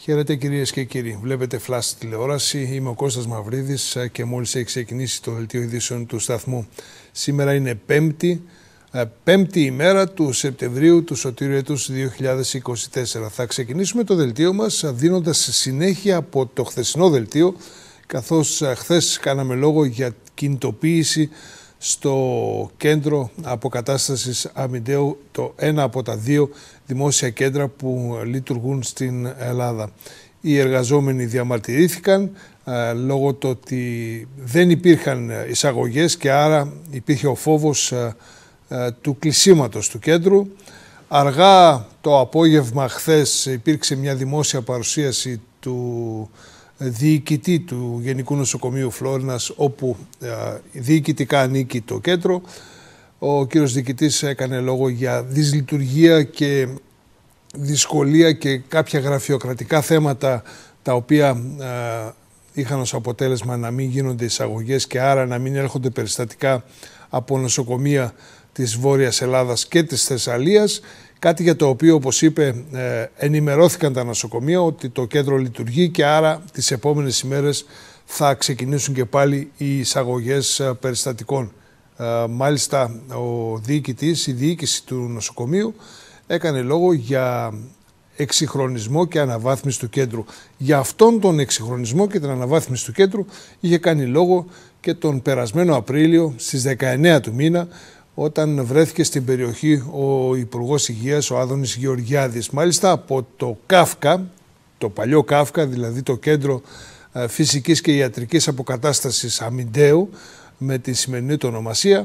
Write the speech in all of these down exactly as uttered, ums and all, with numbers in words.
Χαίρετε κυρίες και κύριοι. Βλέπετε Flash τηλεόραση. Είμαι ο Κώστας Μαυρίδης και μόλις έχει ξεκινήσει το δελτίο ειδήσεων του σταθμού. Σήμερα είναι πέμπτη, πέμπτη ημέρα του Σεπτεμβρίου του σωτήριου έτους δύο χιλιάδες είκοσι τέσσερα. Θα ξεκινήσουμε το δελτίο μας δίνοντας συνέχεια από το χθεσινό δελτίο, καθώς χθες κάναμε λόγο για κινητοποίηση στο κέντρο αποκατάστασης αμυντέου, το ένα από τα δύο δημόσια κέντρα που λειτουργούν στην Ελλάδα. Οι εργαζόμενοι διαμαρτυρήθηκαν ε, λόγω του ότι δεν υπήρχαν εισαγωγές και άρα υπήρχε ο φόβος ε, ε, του κλεισίματος του κέντρου. Αργά το απόγευμα χθες υπήρξε μια δημόσια παρουσίαση του διοικητή του Γενικού Νοσοκομείου Φλόρινας, όπου ε, διοικητικά ανήκει το κέντρο. Ο κύριος διοικητής έκανε λόγο για δυσλειτουργία και δυσκολία και κάποια γραφειοκρατικά θέματα τα οποία ε, είχαν ως αποτέλεσμα να μην γίνονται εισαγωγές και άρα να μην έρχονται περιστατικά από νοσοκομεία της Βόρειας Ελλάδας και της Θεσσαλίας. Κάτι για το οποίο, όπως είπε, ε, ενημερώθηκαν τα νοσοκομεία ότι το κέντρο λειτουργεί και άρα τις επόμενες ημέρες θα ξεκινήσουν και πάλι οι εισαγωγές ε, περιστατικών. Ε, μάλιστα, ο διοικητής, η διοίκηση του νοσοκομείου έκανε λόγο για εξυγχρονισμό και αναβάθμιση του κέντρου. Για αυτόν τον εξυγχρονισμό και την αναβάθμιση του κέντρου είχε κάνει λόγο και τον περασμένο Απρίλιο, στις δεκαεννέα του μήνα, όταν βρέθηκε στην περιοχή ο Υπουργός Υγείας, ο Άδωνης Γεωργιάδης. Μάλιστα από το ΚΑΦΚΑ, το παλιό ΚΑΦΚΑ, δηλαδή το Κέντρο Φυσικής και Ιατρικής Αποκατάστασης Αμυντέου, με τη σημερινή του ονομασία,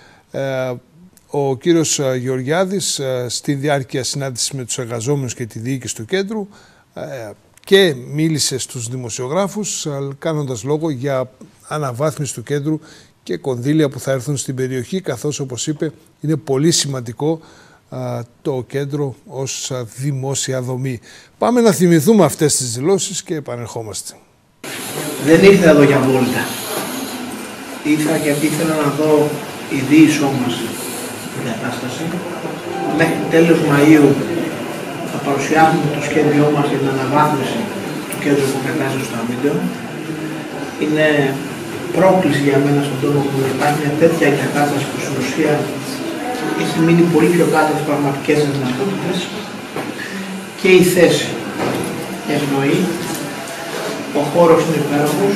ο κύριος Γεωργιάδης στη διάρκεια συνάντησης με τους εργαζόμενους και τη διοίκηση του κέντρου και μίλησε στους δημοσιογράφους κάνοντας λόγο για αναβάθμιση του κέντρου και κονδύλια που θα έρθουν στην περιοχή, καθώς, όπως είπε, είναι πολύ σημαντικό α, το κέντρο ως α, δημόσια δομή. Πάμε να θυμηθούμε αυτές τις δηλώσεις και επανερχόμαστε. Δεν ήρθα εδώ για βόλτα. Ήρθα γιατί ήθελα να δω η διείσό μας την κατάσταση. Μέχρι τέλος Μαΐου θα παρουσιάσουμε το σχέδιό μας για την αναβάθμιση του κέντρου αποκατάστασης στο Αμύντεο. Είναι πρόκληση για μένα στον τόπο που υπάρχει μια τέτοια εγκατάσταση που στην ουσία έχει μείνει πολύ πιο κάτω από τις πραγματικές δυνατότητες και η θέση ευνοεί, ο χώρος είναι υπέροχος,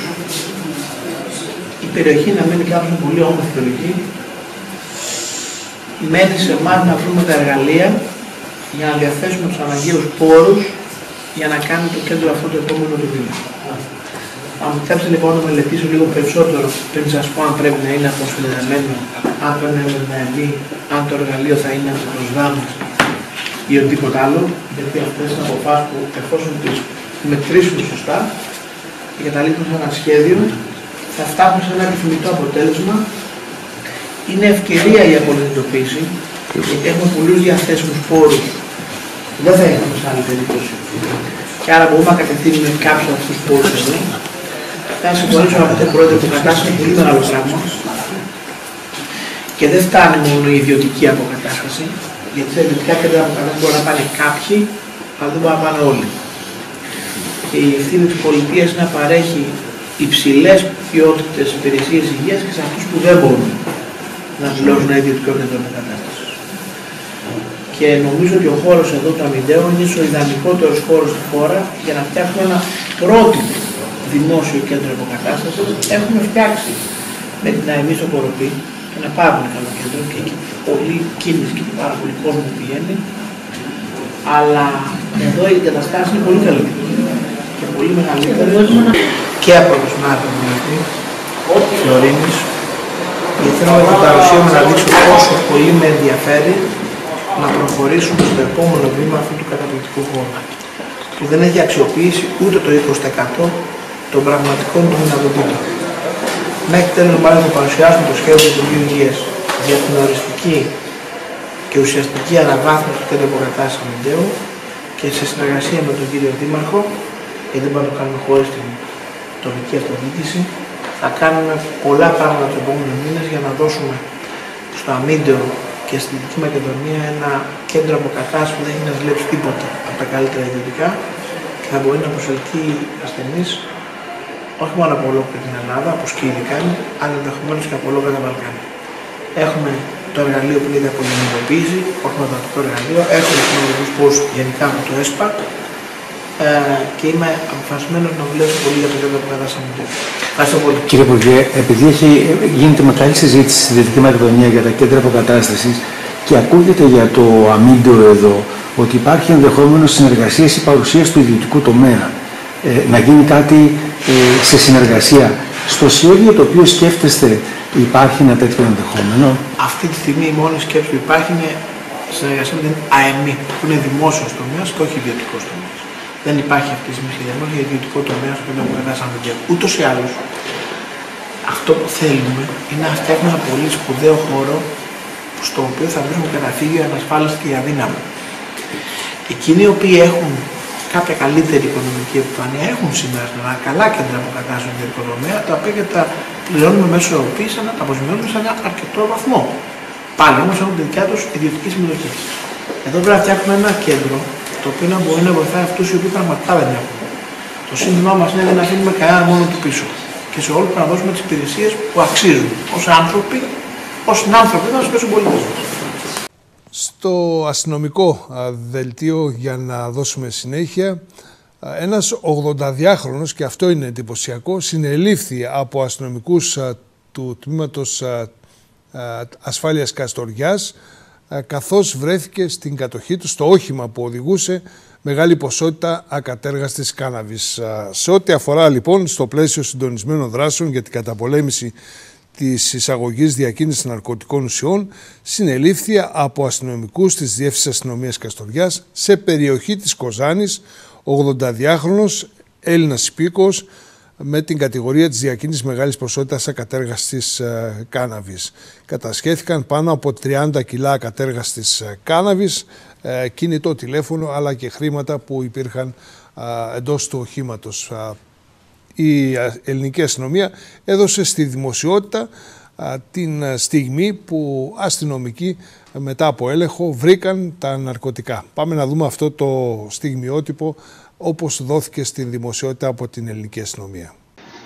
η περιοχή να μείνει κάποιος πολύ όμορφη περιοχή. Μένει σε εμάς να βρούμε τα εργαλεία για να διαθέσουμε τους αναγκαίους πόρους για να κάνει το κέντρο αυτό το επόμενο του βήμα. Αν μου θέλετε λοιπόν να μελετήσω λίγο περισσότερο πριν σας πω αν πρέπει να είναι αποσυνδεδεμένο, αν πρέπει να είναι δηλαδή, αν το εργαλείο θα είναι από τους δάμους ή οτιδήποτε άλλο, γιατί αυτές είναι αποφάσεις που εφόσον τις μετρήσουμε σωστά και καταλήξουμε σε ένα σχέδιο, θα φτάσουμε σε ένα επιθυμητό αποτέλεσμα. Είναι ευκαιρία η απολυτοποίηση, γιατί έχουμε πολλούς διαθέσιμους πόρους που δεν θα είχαμε σε άλλη περίπτωση. Και άρα μπορούμε να κατευθύνουμε κάποιους από αυτούς τους πόρους εδώ. Θα συμφωνήσω με τον πρόεδρο που κατάσταση είναι πολύ μεγάλο πράγμα. Και δεν φτάνει μόνο η ιδιωτική αποκατάσταση, γιατί τα ιδιωτικά κέντρα αποκατάσταση μπορεί να πάνε κάποιοι, αλλά δεν μπορεί να πάνε όλοι. Και η ευθύνη της πολιτείας είναι να παρέχει υψηλές ποιότητες υπηρεσίες υγείας και σε αυτούς που δεν μπορούν να δηλώσουν ένα ιδιωτικό κέντρο αποκατάστασης. Και νομίζω ότι ο χώρος εδώ του Αμυντέου είναι ο ιδανικότερος χώρος στη χώρα για να φτιάξουμε ένα πρότυπο δημόσιο κέντρο αποκατάστασης. Έχουμε φτιάξει με την ΑΕΜΗ στο Κοροπή ένα πάρα πολύ καλό κέντρο και έχει πολύ κίνηση και πάρα πολύ κόσμο που πηγαίνει. Αλλά εδώ η εγκαταστάση είναι πολύ καλή και πολύ μεγαλύτερη και από το Σμάρτο Δημητρή, Φλωρίνης. Γιατί θέλω με την παρουσία μου να δείξω πόσο πολύ με ενδιαφέρει να προχωρήσουμε στο επόμενο βήμα αυτού του καταπληκτικού χώρου, που δεν έχει αξιοποιήσει ούτε το είκοσι τοις εκατό των πραγματικών του δυνατοτήτων. Μέχρι τέλος μάλλον θα παρουσιάσουμε το σχέδιο του Υπουργείου Υγείας για την οριστική και ουσιαστική αναβάθμιση του κέντρου αποκατάστασης Αμυντέου και σε συνεργασία με τον κύριο Δήμαρχο, γιατί δεν μπορούμε να το κάνουμε χωρίς την τοπική αυτοδιοίκηση, θα κάνουμε πολλά πράγματα τους επόμενους μήνες για να δώσουμε στο Αμύντεο και στη Δυτική Μακεδονία ένα κέντρο αποκατάστασης που δεν έχει να δουλέψει τίποτα από τα καλύτερα ιδιωτικά και θα μπορεί να προσελκύει ασθενείς όχι μόνο από ολόκληρη την Ελλάδα, όπως και ήδη κάνει, αλλά ενδεχομένως και από ολόκληρα τα Βαλκάνια. Έχουμε το εργαλείο που λέγεται απολυμνητοποίηση, ορθοδοτικό εργαλείο, έχουμε τεχνολογικούς πόρους γενικά από το ΕΣΠΑ ε, και είμαι αποφασισμένος να δουλέψω πολύ για το κέντρο αποκατάστασης αμυντικού. Ευχαριστώ πολύ. Κύριε Υπουργέ, επειδή έχει, γίνεται μεγάλη συζήτηση στη Δυτική Μακεδονία για τα κέντρα αποκατάστασης και ακούγεται για το αμύντιο εδώ ότι υπάρχει ενδεχόμενο συνεργασία ή παρουσία του ιδιωτικού τομέα, ε, να γίνει κάτι ε, σε συνεργασία. Στο σχέδιο το οποίο σκέφτεστε υπάρχει ένα τέτοιο ενδεχόμενο? Αυτή τη στιγμή η μόνη σκέψη που υπάρχει είναι συνεργασία με την ΑΕΜΗ, που είναι δημόσιο τομέα και όχι ιδιωτικό τομέα. Δεν υπάρχει αυτή τη στιγμή σχεδιασμό για ιδιωτικό τομέα στο οποίο αποκατάστασαμε. Ούτως ή άλλως, αυτό που θέλουμε είναι να φτιάχνουμε ένα πολύ σπουδαίο χώρο στο οποίο θα βρίσκουμε καταφύγιο ανασφάλιστοι και αδύναμοι. Εκείνοι οι οποίοι έχουν κάποια καλύτερη οικονομική επιφάνεια έχουν σήμερα ένα καλά κέντρα αποκατάστασης στον ιδιωτικό τομέα, τα οποία και τα πληρώνουμε μέσω ευρωπαϊκής, τα αποζημιώνουμε σε ένα αρκετό βαθμό. Πάλι όμως έχουν τη δικιά τους ιδιωτική συμμετοχή. Εδώ πρέπει να φτιάχνουμε ένα κέντρο το οποίο να μπορεί να βοηθάει αυτούς οι οποίοι πραγματικά δεν έχουν. Το σύνθημά μας είναι να αφήνουμε κανένα μόνο του πίσω και σε όλους να δώσουμε τις υπηρεσίες που αξίζουν ως άνθρωποι, ως άνθρωποι μας και ως πολίτες μας. Στο αστυνομικό δελτίο, για να δώσουμε συνέχεια, ένας ογδονταδυάχρονος, και αυτό είναι εντυπωσιακό, συνελήφθη από αστυνομικούς του τμήματος ασφάλειας Καστοριάς, καθώς βρέθηκε στην κατοχή του στο όχημα που οδηγούσε μεγάλη ποσότητα ακατέργαστης κάναβης. Σε ό,τι αφορά λοιπόν στο πλαίσιο συντονισμένων δράσεων για την καταπολέμηση της εισαγωγής διακίνησης ναρκωτικών ουσιών, συνελήφθη από αστυνομικούς της Διεύθυνσης Αστυνομίας Καστοριάς σε περιοχή της Κοζάνης ογδονταδυάχρονος Έλληνας υπήκοος με την κατηγορία της διακίνησης μεγάλης ποσότητας ακατέργαστης ε, κάναβης. Κατασχέθηκαν πάνω από τριάντα κιλά ακατέργαστης ε, κάναβης, ε, κινητό τηλέφωνο αλλά και χρήματα που υπήρχαν ε, εντός του οχήματος. Η ελληνική αστυνομία έδωσε στη δημοσιότητα α, την στιγμή που αστυνομικοί μετά από έλεγχο βρήκαν τα ναρκωτικά. Πάμε να δούμε αυτό το στιγμιότυπο όπως δόθηκε στην δημοσιότητα από την ελληνική αστυνομία.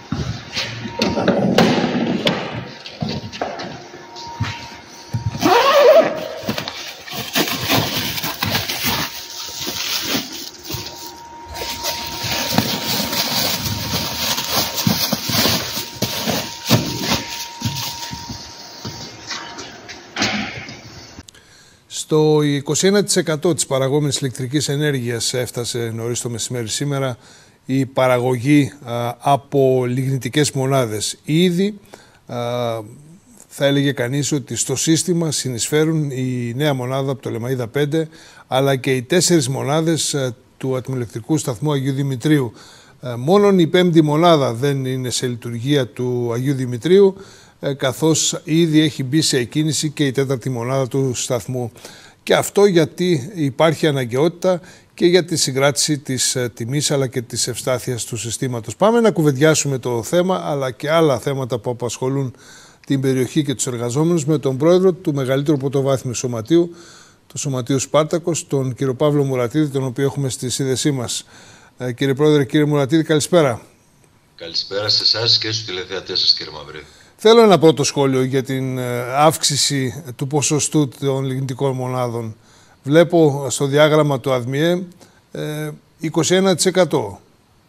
Το είκοσι ένα τοις εκατό της παραγόμενης ηλεκτρικής ενέργειας έφτασε νωρίς το μεσημέρι σήμερα η παραγωγή α, από λιγνητικές μονάδες. Ήδη α, θα έλεγε κανείς ότι στο σύστημα συνεισφέρουν η νέα μονάδα από το Λεμαΐδα πέντε αλλά και οι τέσσερις μονάδες α, του ατμοηλεκτρικού σταθμού Αγίου Δημητρίου. Α, μόνον η πέμπτη μονάδα δεν είναι σε λειτουργία του Αγίου Δημητρίου, καθώς ήδη έχει μπει σε εκκίνηση και η τέταρτη μονάδα του σταθμού. Και αυτό γιατί υπάρχει αναγκαιότητα και για τη συγκράτηση της τιμής αλλά και της ευστάθειας του συστήματος. Πάμε να κουβεντιάσουμε το θέμα αλλά και άλλα θέματα που απασχολούν την περιοχή και τους εργαζόμενους με τον πρόεδρο του μεγαλύτερου πρωτοβάθμιου σωματείου, του Σωματείου Σπάρτακος, τον κύριο Παύλο Μουρατίδη, τον οποίο έχουμε στη σύνδεσή μας. Ε, κύριε Πρόεδρε, κύριε Μουρατίδη, καλησπέρα. Καλησπέρα σε εσάς και στους τηλεθεατές σας, κύριε Μαυρίδη. Θέλω ένα πρώτο σχόλιο για την αύξηση του ποσοστού των λιγνητικών μονάδων. Βλέπω στο διάγραμμα του ΑΔΜΙΕ είκοσι ένα τοις εκατό.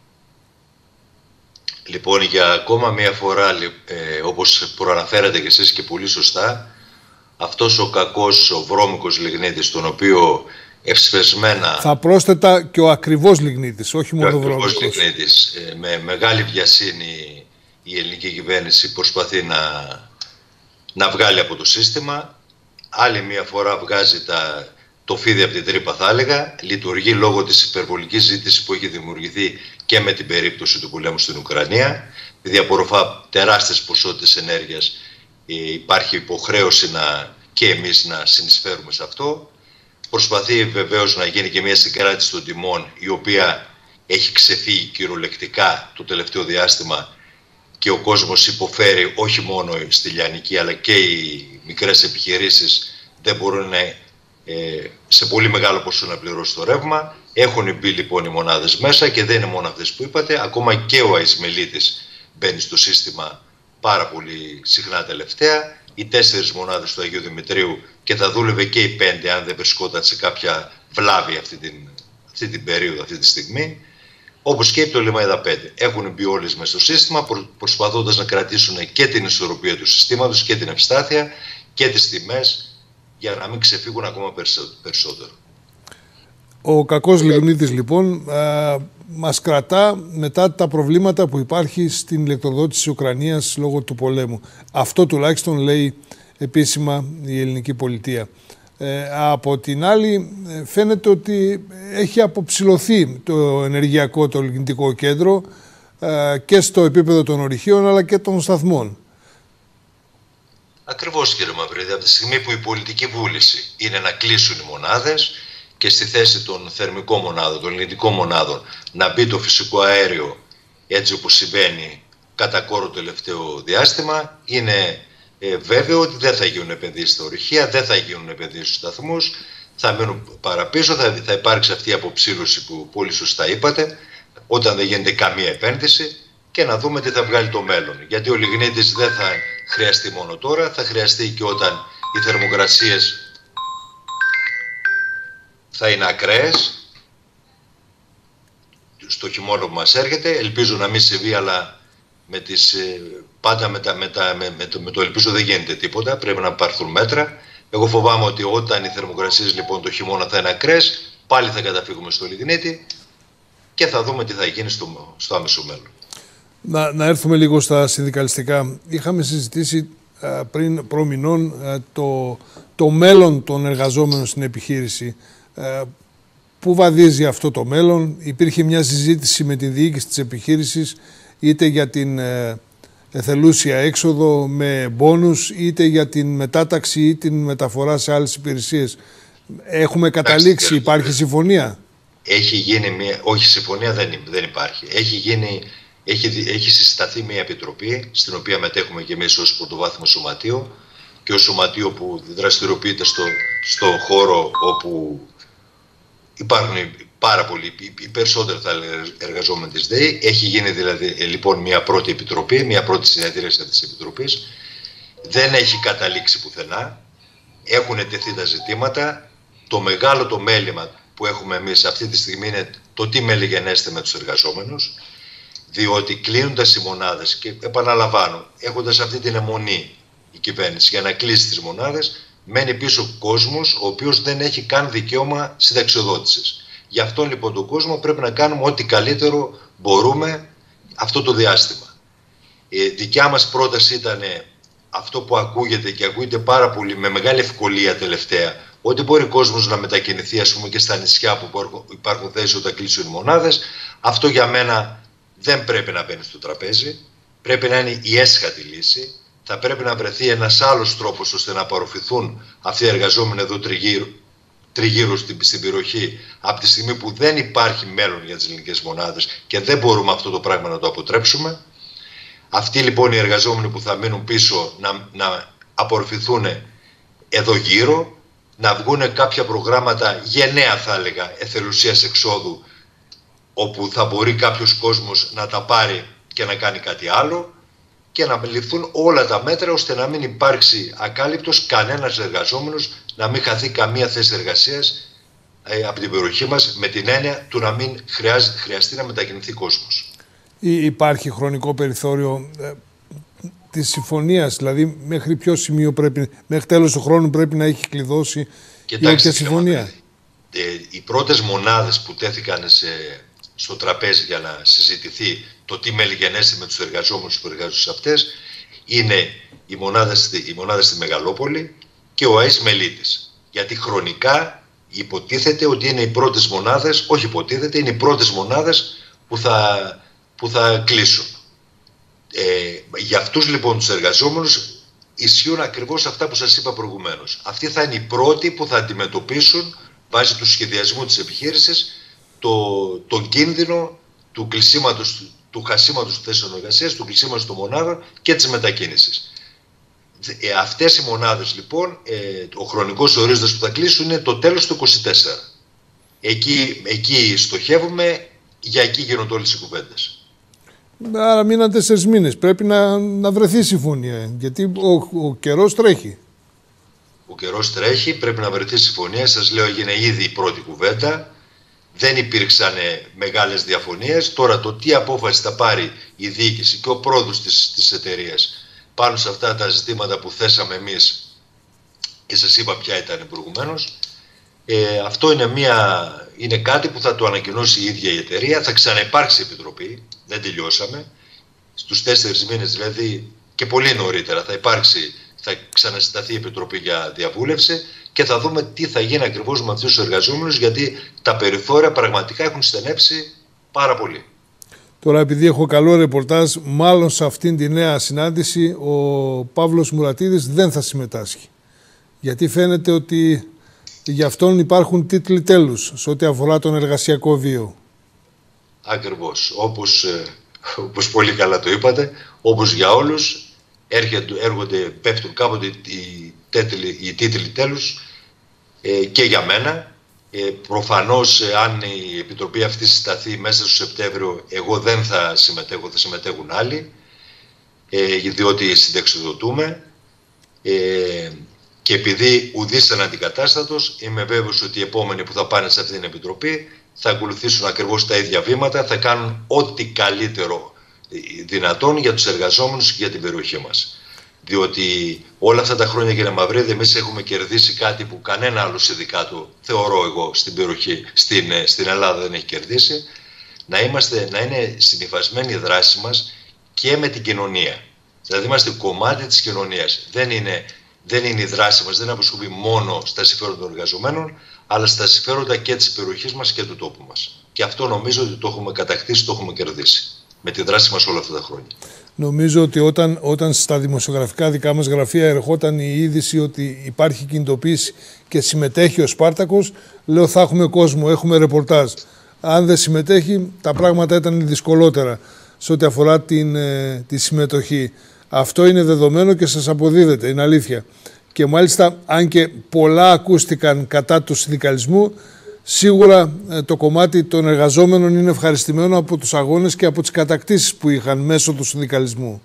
Λοιπόν, για ακόμα μία φορά, ε, όπως προαναφέρατε και εσείς και πολύ σωστά, αυτός ο κακός, ο βρώμικος λιγνίτης, τον οποίο ευσπεσμένα... Θα πρόσθετα και ο ακριβώς λιγνίτης, όχι μόνο ο βρώμικος. Ο ακριβώς λιγνίτης, ε, με μεγάλη βιασύνη η ελληνική κυβέρνηση προσπαθεί να, να βγάλει από το σύστημα. Άλλη μία φορά βγάζει τα, το φίδι από την τρύπα, θα έλεγα. Λειτουργεί λόγω της υπερβολικής ζήτησης που έχει δημιουργηθεί και με την περίπτωση του πολέμου στην Ουκρανία. Δηλαδή απορροφά τεράστιες ποσότητες ενέργειας. Ε, υπάρχει υποχρέωση να, και εμείς να συνεισφέρουμε σε αυτό. Προσπαθεί βεβαίως να γίνει και μια συγκράτηση των τιμών, η οποία έχει ξεφύγει κυριολεκτικά το τελευταίο διάστημα και ο κόσμος υποφέρει, όχι μόνο στη λιανική αλλά και οι μικρές επιχειρήσεις δεν μπορούν ε, σε πολύ μεγάλο ποσό να πληρώσουν το ρεύμα. Έχουν μπει λοιπόν οι μονάδες μέσα και δεν είναι μόνο αυτές που είπατε. Ακόμα και ο Αισμελίτης μπαίνει στο σύστημα πάρα πολύ συχνά τελευταία. Οι τέσσερις μονάδες του Αγίου Δημητρίου και θα δούλευε και οι πέντε αν δεν βρισκόταν σε κάποια βλάβη αυτή την, αυτή την περίοδο, αυτή τη στιγμή. Όπως και η Πτολεμαΐδα πέντε. Έχουν μπει όλες μέσα στο σύστημα προσπαθώντας να κρατήσουν και την ισορροπία του συστήματος και την ευστάθεια και τις τιμές για να μην ξεφύγουν ακόμα περισσότερο. Ο κακός Λεωνίδης λοιπόν α, μας κρατά μετά τα προβλήματα που υπάρχει στην ηλεκτροδότηση της Ουκρανίας λόγω του πολέμου. Αυτό τουλάχιστον λέει επίσημα η ελληνική πολιτεία. Ε, από την άλλη φαίνεται ότι έχει αποψηλωθεί το ενεργειακό, το λιγνητικό κέντρο ε, και στο επίπεδο των ορυχείων αλλά και των σταθμών. Ακριβώς, κύριε Μαυρίδη, από τη στιγμή που η πολιτική βούληση είναι να κλείσουν οι μονάδες και στη θέση των θερμικών μονάδων, των λιγνητικών μονάδων να μπει το φυσικό αέριο έτσι όπως συμβαίνει κατά κόρο το τελευταίο διάστημα, είναι ε, βέβαιο ότι δεν θα γίνουν επενδύσεις στα ορυχεία, δεν θα γίνουν επενδύσεις στους σταθμούς, θα μείνουν παραπίσω, θα, θα υπάρξει αυτή η αποψήλωση που πολύ σωστά είπατε, όταν δεν γίνεται καμία επένδυση και να δούμε τι θα βγάλει το μέλλον. Γιατί ο λιγνίτης δεν θα χρειαστεί μόνο τώρα, θα χρειαστεί και όταν οι θερμοκρασίες θα είναι ακραίες στο χειμώνα που μας έρχεται. Ελπίζω να μην συμβεί, αλλά με τις, πάντα με, τα, με, τα, με, με, το, με το ελπίζω δεν γίνεται τίποτα, πρέπει να πάρθουν μέτρα. Εγώ φοβάμαι ότι όταν οι θερμοκρασίες λοιπόν το χειμώνα θα είναι ακραίες, πάλι θα καταφύγουμε στο λιγνίτη και θα δούμε τι θα γίνει στο, στο άμεσο μέλλον. Να, να έρθουμε λίγο στα συνδικαλιστικά. Είχαμε συζητήσει α, πριν προμηνών α, το, το μέλλον των εργαζόμενων στην επιχείρηση. Α, πού βαδίζει αυτό το μέλλον? Υπήρχε μια συζήτηση με την διοίκηση της επιχείρησης είτε για την ε, εθελούσια έξοδο με μπόνους, είτε για την μετάταξη ή την μεταφορά σε άλλες υπηρεσίες. Έχουμε καταλήξει, υπάρχει συμφωνία? Έχει γίνει μια... Όχι, συμφωνία δεν, δεν υπάρχει. Έχει γίνει... Έχει, έχει συσταθεί μια επιτροπή στην οποία μετέχουμε και εμείς ως πρωτοβάθμιο σωματείο και ως σωματείο που δραστηριοποιείται στο, στο χώρο όπου υπάρχουν πάρα πολλοί, οι περισσότεροι θα λέγαμε εργαζόμενοι της ΔΕΗ. Έχει γίνει δηλαδή λοιπόν μια πρώτη επιτροπή, μια πρώτη συνεδρίαση της επιτροπής. Δεν έχει καταλήξει πουθενά. Έχουν τεθεί τα ζητήματα. Το μεγάλο το μέλημα που έχουμε εμείς αυτή τη στιγμή είναι το τι μελιγενέστε με τους εργαζόμενους. Διότι κλείνοντας οι μονάδες, και επαναλαμβάνω, έχοντας αυτή την αιμονή η κυβέρνηση για να κλείσει τις μονάδες, μένει πίσω κόσμος ο οποίος δεν έχει καν δικαίωμα συνταξιοδότησης. Γι' αυτό λοιπόν τον κόσμο πρέπει να κάνουμε ό,τι καλύτερο μπορούμε αυτό το διάστημα. Η δικιά μας πρόταση ήταν αυτό που ακούγεται και ακούγεται πάρα πολύ με μεγάλη ευκολία τελευταία, ότι μπορεί ο κόσμος να μετακινηθεί ας πούμε και στα νησιά που υπάρχουν θέσεις όταν κλείσουν οι μονάδες. Αυτό για μένα δεν πρέπει να μπαίνει στο τραπέζι, πρέπει να είναι η έσχατη λύση. Θα πρέπει να βρεθεί ένας άλλος τρόπος ώστε να απορροφηθούν αυτοί οι εργαζόμενοι εδώ τριγύρω, τριγύρω στην, στην περιοχή από τη στιγμή που δεν υπάρχει μέλλον για τις ελληνικές μονάδες και δεν μπορούμε αυτό το πράγμα να το αποτρέψουμε. Αυτοί λοιπόν οι εργαζόμενοι που θα μείνουν πίσω να, να απορροφηθούν εδώ γύρω, να βγουν κάποια προγράμματα γενναία θα έλεγα εθελουσίας εξόδου, όπου θα μπορεί κάποιος κόσμος να τα πάρει και να κάνει κάτι άλλο και να ληφθούν όλα τα μέτρα ώστε να μην υπάρξει ακάλυπτος κανένας εργαζόμενος, να μην χαθεί καμία θέση εργασίας ε, από την περιοχή μας με την έννοια του να μην χρειάζ, χρειαστεί να μετακινηθεί κόσμος. Υπάρχει χρονικό περιθώριο ε, της συμφωνίας, δηλαδή μέχρι ποιο σημείο πρέπει, μέχρι τέλος του χρόνου πρέπει να έχει κλειδώσει η όποια συμφωνία? Ε, οι πρώτες μονάδες που τέθηκαν σε... στο τραπέζι για να συζητηθεί το τι μελιγενέσαι με τους εργαζόμενους που εργάζονται σε αυτές είναι οι μονάδες, οι μονάδες στη Μεγαλόπολη και ο Αισμελίτης. Γιατί χρονικά υποτίθεται ότι είναι οι πρώτες μονάδες, όχι υποτίθεται, είναι οι πρώτες μονάδες που θα, που θα κλείσουν. Ε, για αυτούς λοιπόν τους εργαζόμενους ισχύουν ακριβώς αυτά που σας είπα προηγουμένως. Αυτοί θα είναι οι πρώτοι που θα αντιμετωπίσουν βάσει του σχεδιασμού της επιχείρησης Το, τον κίνδυνο του κλεισίματος, του χασίματος του θέσεων εργασίας, του κλεισίματος των μονάδων και της μετακίνησης. Ε, αυτές οι μονάδες λοιπόν, ε, ο χρονικός ορίζοντας που θα κλείσουν είναι το τέλος του είκοσι τέσσερα. Εκεί, εκεί στοχεύουμε, για εκεί γίνονται όλες οι κουβέντες. Άρα μείναν τέσσερις μήνες. Πρέπει να, να βρεθεί συμφωνία, γιατί ο, ο καιρός τρέχει. Ο καιρός τρέχει, πρέπει να βρεθεί συμφωνία. Σας λέω, έγινε ήδη η πρώτη κουβέντα. Δεν υπήρξαν μεγάλες διαφωνίες. Τώρα το τι απόφαση θα πάρει η διοίκηση και ο πρόεδρος της, της εταιρείας πάνω σε αυτά τα ζητήματα που θέσαμε εμείς και σας είπα ποια ήταν προηγουμένως, ε, αυτό είναι, μια, είναι κάτι που θα το ανακοινώσει η ίδια η εταιρεία. Θα ξαναυπάρξει επιτροπή, δεν τελειώσαμε. Στους τέσσερις μήνες δηλαδή και πολύ νωρίτερα θα υπάρξει, θα ξανασυσταθεί η επιτροπή για διαβούλευση και θα δούμε τι θα γίνει ακριβώς με αυτούς τους εργαζόμενους, γιατί τα περιθώρια πραγματικά έχουν στενέψει πάρα πολύ. Τώρα, επειδή έχω καλό ρεπορτάζ, μάλλον σε αυτήν τη νέα συνάντηση ο Παύλος Μουρατίδης δεν θα συμμετάσχει. Γιατί φαίνεται ότι για αυτόν υπάρχουν τίτλοι τέλους σε ό,τι αφορά τον εργασιακό βίο. Ακριβώς. Όπως, όπως πολύ καλά το είπατε, όπως για όλους, έρχονται, έρχονται πέφτουν κάποτε οι τίτλοι, οι τίτλοι τέλους ε, και για μένα. Ε, προφανώς, ε, αν η επιτροπή αυτή συσταθεί μέσα στο Σεπτέμβριο, εγώ δεν θα συμμετέχω, θα συμμετέχουν άλλοι, ε, διότι συνταξιοδοτούμε. Ε, και επειδή ουδής αναντικατάστατος, είμαι βέβαιος ότι οι επόμενοι που θα πάνε σε αυτή την επιτροπή θα ακολουθήσουν ακριβώς τα ίδια βήματα, θα κάνουν ό,τι καλύτερο δυνατόν για τους εργαζόμενους και για την περιοχή μας. Διότι όλα αυτά τα χρόνια, κύριε Μαυρίδη, εμείς έχουμε κερδίσει κάτι που κανένα άλλο συνδικάτο, θεωρώ εγώ, στην περιοχή, στην, στην Ελλάδα δεν έχει κερδίσει, να, είμαστε, να είναι συνυφασμένη η δράση μας και με την κοινωνία. Δηλαδή είμαστε κομμάτι της κοινωνίας. Δεν είναι, δεν είναι η δράση μας, δεν αποσκοπεί μόνο στα συμφέροντα των εργαζομένων, αλλά στα συμφέροντα και της περιοχής μας και του τόπου μας. Και αυτό νομίζω ότι το έχουμε κατακτήσει, το έχουμε κερδίσει με τη δράση μας όλα αυτά τα χρόνια. Νομίζω ότι όταν, όταν στα δημοσιογραφικά δικά μας γραφεία ερχόταν η είδηση ότι υπάρχει κινητοποίηση και συμμετέχει ο Σπάρτακος, λέω θα έχουμε κόσμο, έχουμε ρεπορτάζ. Αν δεν συμμετέχει, τα πράγματα ήταν δυσκολότερα σε ό,τι αφορά την, ε, τη συμμετοχή. Αυτό είναι δεδομένο και σας αποδίδεται, είναι αλήθεια. Και μάλιστα, αν και πολλά ακούστηκαν κατά του συνδικαλισμού, σίγουρα το κομμάτι των εργαζόμενων είναι ευχαριστημένο από τους αγώνες και από τις κατακτήσεις που είχαν μέσω του συνδικαλισμού.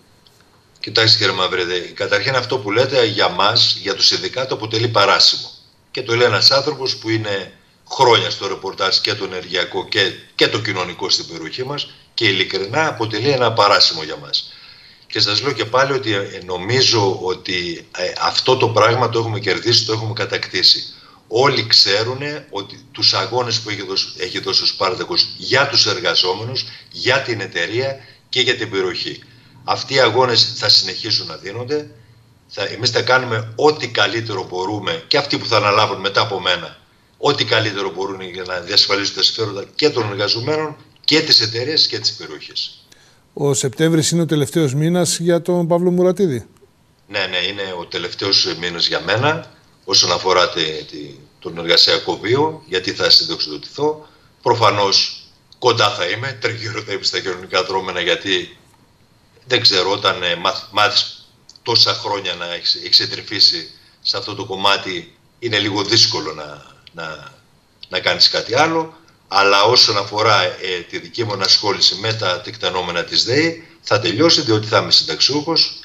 Κοιτάξτε, κύριε Μαυρίδη, καταρχήν αυτό που λέτε για μας, για το συνδικάτο, αποτελεί παράσημο. Και το λέει ένας άνθρωπος που είναι χρόνια στο ρεπορτάζ και το ενεργειακό και, και το κοινωνικό στην περιοχή μας και ειλικρινά αποτελεί ένα παράσημο για μας. Και σας λέω και πάλι ότι νομίζω ότι ε, αυτό το πράγμα το έχουμε κερδίσει, το έχουμε κατακτήσει. Όλοι ξέρουν ότι τους αγώνες που έχει δώσει, έχει δώσει ο Σπάρτακος για τους εργαζόμενους, για την εταιρεία και για την περιοχή. Αυτοί οι αγώνες θα συνεχίσουν να δίνονται. Θα, εμείς θα κάνουμε ό,τι καλύτερο μπορούμε και αυτοί που θα αναλάβουν μετά από μένα, ό,τι καλύτερο μπορούν για να διασφαλίσουν τα συμφέροντα και των εργαζομένων και της εταιρείας και της περιοχής. Ο Σεπτέμβρης είναι ο τελευταίος μήνας για τον Παύλο Μουρατίδη. Ναι, ναι, είναι ο τελευταίος μήνας για μένα όσον αφορά τη, τη, τον εργασιακό βίο, γιατί θα συνταξιοδοτηθώ. Προφανώς κοντά θα είμαι, τριγύρω θα είμαι στα κοινωνικά δρόμενα, γιατί δεν ξέρω, όταν ε, μάθ, μάθεις τόσα χρόνια να έχεις εξετρεφήσει σε αυτό το κομμάτι, είναι λίγο δύσκολο να, να, να κάνεις κάτι άλλο. Αλλά όσον αφορά ε, τη δική μου ανασχόληση με τα τεκτανόμενα της ΔΕΗ, θα τελειώσει, διότι θα είμαι συνταξιούχος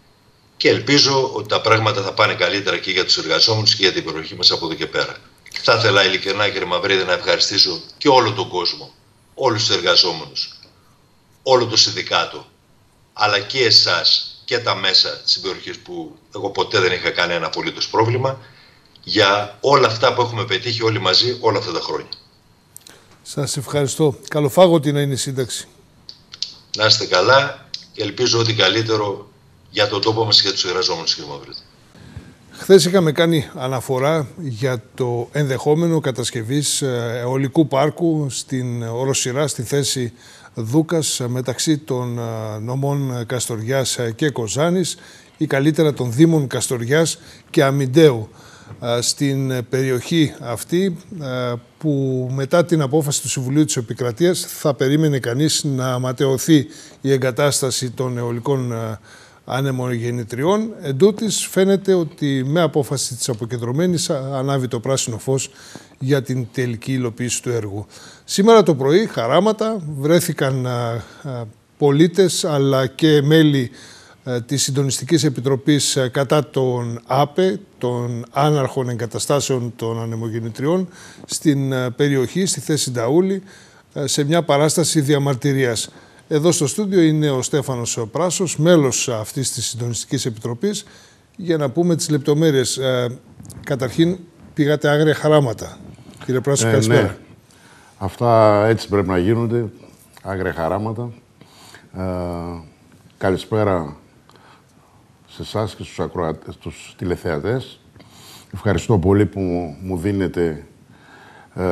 και ελπίζω ότι τα πράγματα θα πάνε καλύτερα και για τους εργαζόμενους και για την περιοχή μας από εδώ και πέρα. Θα ήθελα ειλικρινά, κύριε Μαυρίδη, να ευχαριστήσω και όλο τον κόσμο, όλους τους εργαζόμενους, όλο το συνδικάτο, αλλά και εσάς και τα μέσα της περιοχής που εγώ ποτέ δεν είχα κανένα απολύτως πρόβλημα, για όλα αυτά που έχουμε πετύχει όλοι μαζί όλα αυτά τα χρόνια. Σας ευχαριστώ. Καλοφάγωτη να είναι η σύνταξη. Να είστε καλά και ελπίζω ότι καλύτερο για τον τόπο μας και για τους εργαζόμενους, κύριε Μαυρίδη. Χθες είχαμε κάνει αναφορά για το ενδεχόμενο κατασκευής αιωλικού πάρκου στην Οροσειρά, στη θέση Δούκας, μεταξύ των νομών Καστοριάς και Κοζάνης ή καλύτερα των δήμων Καστοριάς και Αμιντέου. Στην περιοχή αυτή που μετά την απόφαση του Συμβουλίου της Επικρατείας θα περίμενε κανείς να ματαιωθεί η εγκατάσταση των αιωλικών ανεμογεννητριών. Εν τούτης, φαίνεται ότι με απόφαση της αποκεντρωμένης ανάβει το πράσινο φως για την τελική υλοποίηση του έργου. Σήμερα το πρωί, χαράματα, βρέθηκαν α, α, πολίτες αλλά και μέλη α, της Συντονιστικής Επιτροπής α, κατά των ΑΠΕ, των άναρχων εγκαταστάσεων των ανεμογεννητριών, στην α, περιοχή, στη θέση Νταούλη, α, σε μια παράσταση διαμαρτυρίας. Εδώ στο στούντιο είναι ο Στέφανος Πράσος, μέλος αυτής της Συντονιστικής Επιτροπής, για να πούμε τις λεπτομέρειες. Ε, καταρχήν, πήγατε άγρια χαράματα. Κύριε Πράσο, ε, καλησπέρα. Ναι. Αυτά έτσι πρέπει να γίνονται, άγρια χαράματα. Ε, καλησπέρα σε εσάς και στους, ακροατές, στους τηλεθεατές. Ευχαριστώ πολύ που μου δίνετε, ε,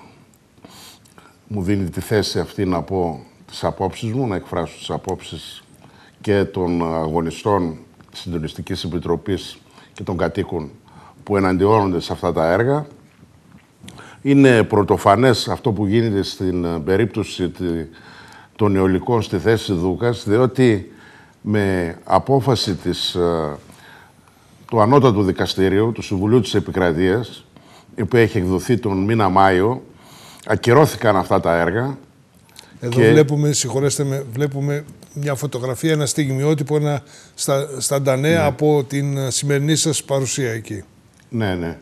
μου δίνετε τη θέση αυτή να πω τις απόψεις μου, να εκφράσω τις απόψεις και των αγωνιστών της Συντονιστικής Επιτροπής και των κατοίκων που εναντιώνονται σε αυτά τα έργα. Είναι πρωτοφανές αυτό που γίνεται στην περίπτωση των αιωλικών στη θέση Δούκας, διότι με απόφαση της, του Ανώτατου Δικαστηρίου, του Συμβουλίου της Επικρατείας, που έχει εκδοθεί τον μήνα Μάιο, ακυρώθηκαν αυτά τα έργα. Εδώ και... βλέπουμε, συγχωρέστε με, βλέπουμε μια φωτογραφία, ένα στιγμιότυπο, ένα στα, στα Ντανέα, ναι, από την σημερινή σας παρουσία εκεί. Ναι, ναι.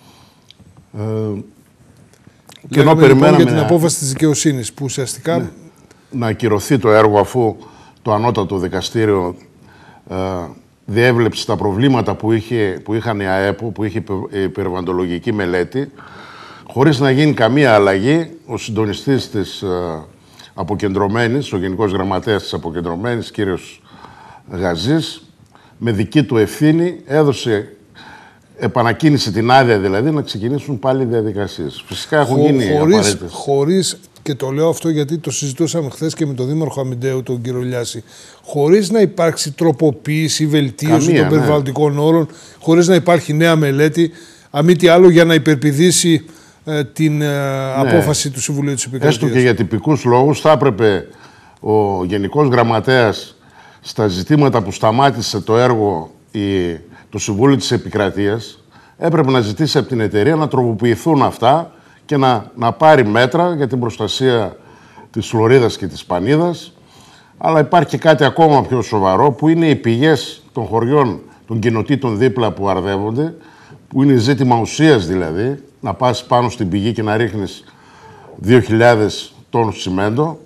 Ε, και ενώ περιμέναμε λοιπόν για την απόφαση της δικαιοσύνης, που ουσιαστικά... Ναι, να ακυρωθεί το έργο αφού το Ανώτατο Δικαστήριο ε, διέβλεψε τα προβλήματα που, είχε, που είχαν η ΑΕΠΟ, που είχε η περιβαλλοντολογική μελέτη, χωρίς να γίνει καμία αλλαγή. Ο συντονιστής της ε, αποκεντρωμένης, ο Γενικός Γραμματέας της αποκεντρωμένης, κύριος Γαζής, με δική του ευθύνη έδωσε, επανακίνησε την άδεια δηλαδή, να ξεκινήσουν πάλι διαδικασίες. Φυσικά έχουν Χω, γίνει χωρίς, απαραίτητες. Χωρίς, και το λέω αυτό γιατί το συζητούσαμε χθες και με τον Δήμαρχο Αμυντέου, τον κύριο Λιάση, χωρίς να υπάρξει τροποποίηση, βελτίωση Καμία, των περιβαλλοντικών ναι. όρων, χωρίς να υπάρχει νέα μελέτη, αν μη τι άλλο για να υπερπηδήσει ε, την ε, ναι. απόφαση του Συμβουλίου της Επικρατείας. Έστω και για τυπικούς λόγους θα έπρεπε ο Γενικός Γραμματέας στα ζητήματα που σταμάτησε το έργο η, το Συμβούλιο της Επικρατείας, έπρεπε να ζητήσει από την εταιρεία να τροποποιηθούν αυτά και να, να πάρει μέτρα για την προστασία της Φλωρίδας και της Πανίδας. Αλλά υπάρχει και κάτι ακόμα πιο σοβαρό, που είναι οι πηγές των χωριών, των κοινοτήτων δίπλα που αρδεύονται, που είναι ζήτημα ουσίας δηλαδή, να πας πάνω στην πηγή και να ρίχνεις δύο χιλιάδες τόνους τσιμέντο.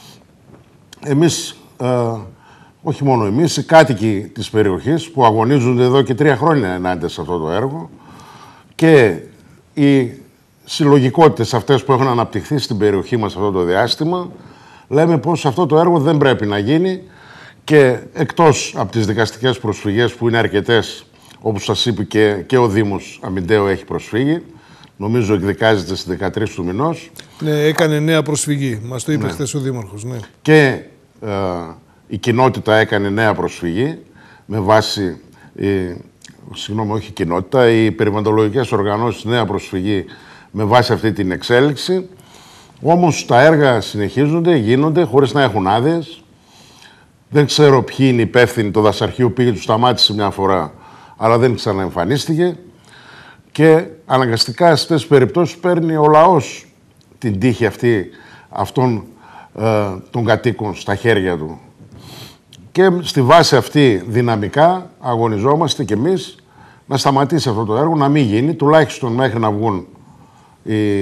Εμείς, ε, όχι μόνο εμείς, οι κάτοικοι της περιοχής που αγωνίζονται εδώ και τρία χρόνια ενάντια σε αυτό το έργο και οι συλλογικότητες αυτές που έχουν αναπτυχθεί στην περιοχή μας αυτό το διάστημα, λέμε πως αυτό το έργο δεν πρέπει να γίνει και εκτός από τις δικαστικές προσφυγές που είναι αρκετές, όπως σας είπε και, και ο Δήμος Αμυντέου έχει προσφύγει, νομίζω εκδικάζεται στις δεκατρείς του μηνός. Ναι, έκανε νέα προσφυγή, μας το είπε ναι. χθες ο Δήμαρχος. Ναι. Και ε, η κοινότητα έκανε νέα προσφυγή με βάση, ε, συγγνώμη, όχι η κοινότητα, οι περιβαλλοντολογικές οργανώσεις νέα προσφυγή με βάση αυτή την εξέλιξη. Όμως τα έργα συνεχίζονται, γίνονται χωρίς να έχουν άδειες. Δεν ξέρω ποιοι είναι υπεύθυνοι, το δασαρχείο πήγε, του σταμάτησε μια φορά, αλλά δεν ξαναεμφανίστηκε. Και αναγκαστικά σε αυτές τις περιπτώσεις παίρνει ο λαός την τύχη αυτή αυτών ε, των κατοίκων στα χέρια του. Και στη βάση αυτή δυναμικά αγωνιζόμαστε κι εμείς να σταματήσει αυτό το έργο, να μην γίνει, τουλάχιστον μέχρι να βγουν οι,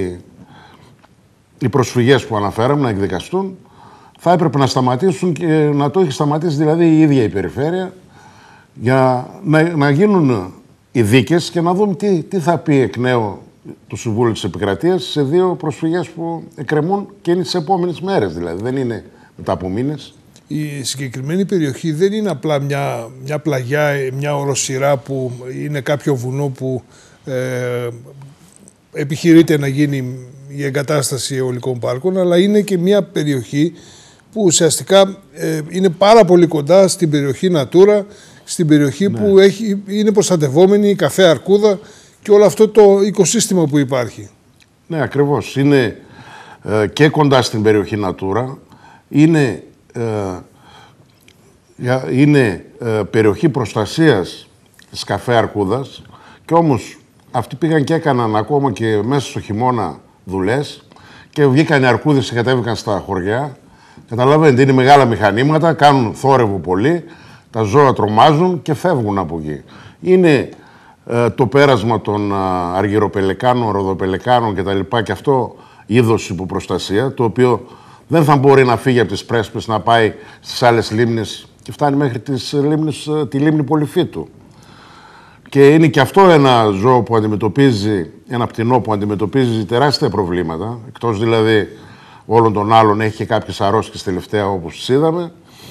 οι προσφυγές που αναφέραμε, να εκδικαστούν. Θα έπρεπε να σταματήσουν και να το έχει σταματήσει δηλαδή η ίδια η περιφέρεια, για να, να γίνουν οι δίκες και να δούμε τι, τι θα πει εκ νέου το Συμβούλιο της Επικρατείας σε δύο προσφυγές που εκκρεμούν και είναι τις επόμενες μέρες, δηλαδή δεν είναι μετά από μήνες. Η συγκεκριμένη περιοχή δεν είναι απλά μια, μια πλαγιά, μια οροσειρά που είναι κάποιο βουνό που ε, επιχειρείται να γίνει η εγκατάσταση αιωλικών πάρκων, αλλά είναι και μια περιοχή που ουσιαστικά ε, είναι πάρα πολύ κοντά στην περιοχή Natura, στην περιοχή ναι. που έχει, είναι προστατευόμενη, η Καφέ Αρκούδα και όλο αυτό το οικοσύστημα που υπάρχει. Ναι, ακριβώς. Είναι ε, και κοντά στην περιοχή Natura, είναι ε, είναι ε, περιοχή προστασίας της Καφέ Αρκούδας και όμως αυτοί πήγαν και έκαναν ακόμα και μέσα στο χειμώνα δουλειές και βγήκαν οι αρκούδες και κατέβηκαν στα χωριά. Καταλαβαίνετε, είναι μεγάλα μηχανήματα, κάνουν θόρυβο πολύ, τα ζώα τρομάζουν και φεύγουν από εκεί. Είναι ε, το πέρασμα των α, αργυροπελεκάνων, ροδοπελεκάνων κτλ. Και αυτό είδος υποπροστασία, το οποίο δεν θα μπορεί να φύγει από τις πρέσπες, να πάει στις άλλες λίμνες και φτάνει μέχρι τις λίμνες, τη λίμνη Πολυφύτου. Και είναι και αυτό ένα ζώο που αντιμετωπίζει, ένα πτηνό που αντιμετωπίζει τεράστια προβλήματα, εκτός δηλαδή όλων των άλλων έχει και κάποιες αρρώστιες τελευταία όπως τις είδαμε.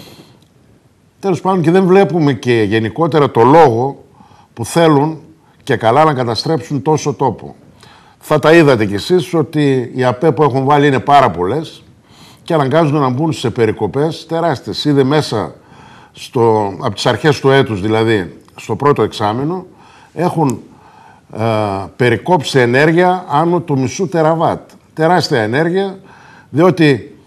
Τέλος πάντων και δεν βλέπουμε και γενικότερα το λόγο που θέλουν και καλά να καταστρέψουν τόσο τόπο. Θα τα είδατε κι εσείς ότι οι ΑΠΕ που έχουν βάλει είναι πάρα πολλές και αναγκάζονται να μπουν σε περικοπές τεράστιες. Είδε μέσα στο, από τις αρχές του έτους, δηλαδή στο πρώτο εξάμηνο, έχουν ε, περικόψει ενέργεια άνω του μισού τεραβάτ. Τεράστια ενέργεια, διότι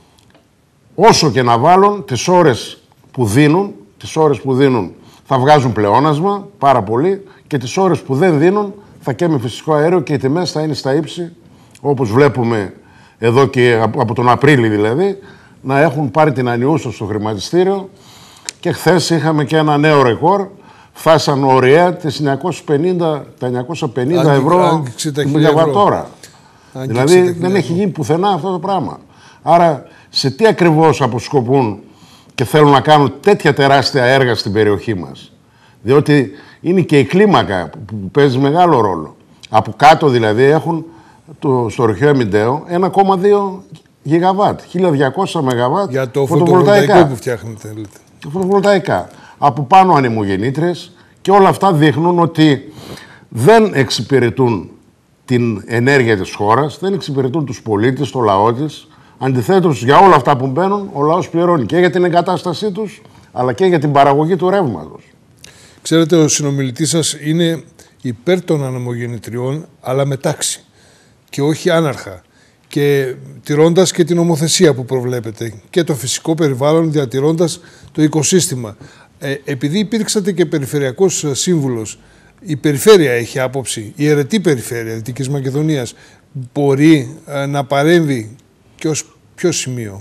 όσο και να βάλουν, τις ώρες που δίνουν, τις ώρες που δίνουν θα βγάζουν πλεόνασμα πάρα πολύ και τις ώρες που δεν δίνουν θα καίμε φυσικό αέριο και οι τιμές θα είναι στα ύψη, όπως βλέπουμε εδώ και από τον Απρίλιο δηλαδή, να έχουν πάρει την ανιούσα στο χρηματιστήριο και χθες είχαμε και ένα νέο ρεκόρ, φτάσαν ωραία τις εννιακόσια πενήντα, τα εννιακόσια πενήντα ευρώ τη μεγαβατόρα. Δηλαδή δεν έχει γίνει πουθενά αυτό το πράγμα. Άρα σε τι ακριβώς αποσκοπούν και θέλουν να κάνουν τέτοια τεράστια έργα στην περιοχή μας? Διότι είναι και η κλίμακα που παίζει μεγάλο ρόλο. Από κάτω δηλαδή έχουν το, στο ορυχείο Εμιντέο ένα κόμμα δύο γιγαβάτ, χίλια διακόσια μεγαβάτ για το φωτοβολταϊκό που φτιάχνετε. Φωτοβολταϊκά. Από πάνω ανεμογεννήτριες και όλα αυτά δείχνουν ότι δεν εξυπηρετούν την ενέργεια της χώρας, δεν εξυπηρετούν τους πολίτες, το λαό της. Αντιθέτως, για όλα αυτά που μπαίνουν, ο λαός πληρώνει και για την εγκατάστασή τους, αλλά και για την παραγωγή του ρεύματος. Ξέρετε, ο συνομιλητής σας είναι υπέρ των ανεμογεννητριών, αλλά με τάξη και όχι άναρχα. Και τηρώντας και την νομοθεσία που προβλέπετε και το φυσικό περιβάλλον, διατηρώντας το οικοσύστημα. Ε, επειδή υπήρξατε και περιφερειακός σύμβουλος, η περιφέρεια έχει άποψη, η αιρετή περιφέρεια Δυτικής Μακεδονίας μπορεί ε, να παρέμβει και ως ποιο σημείο?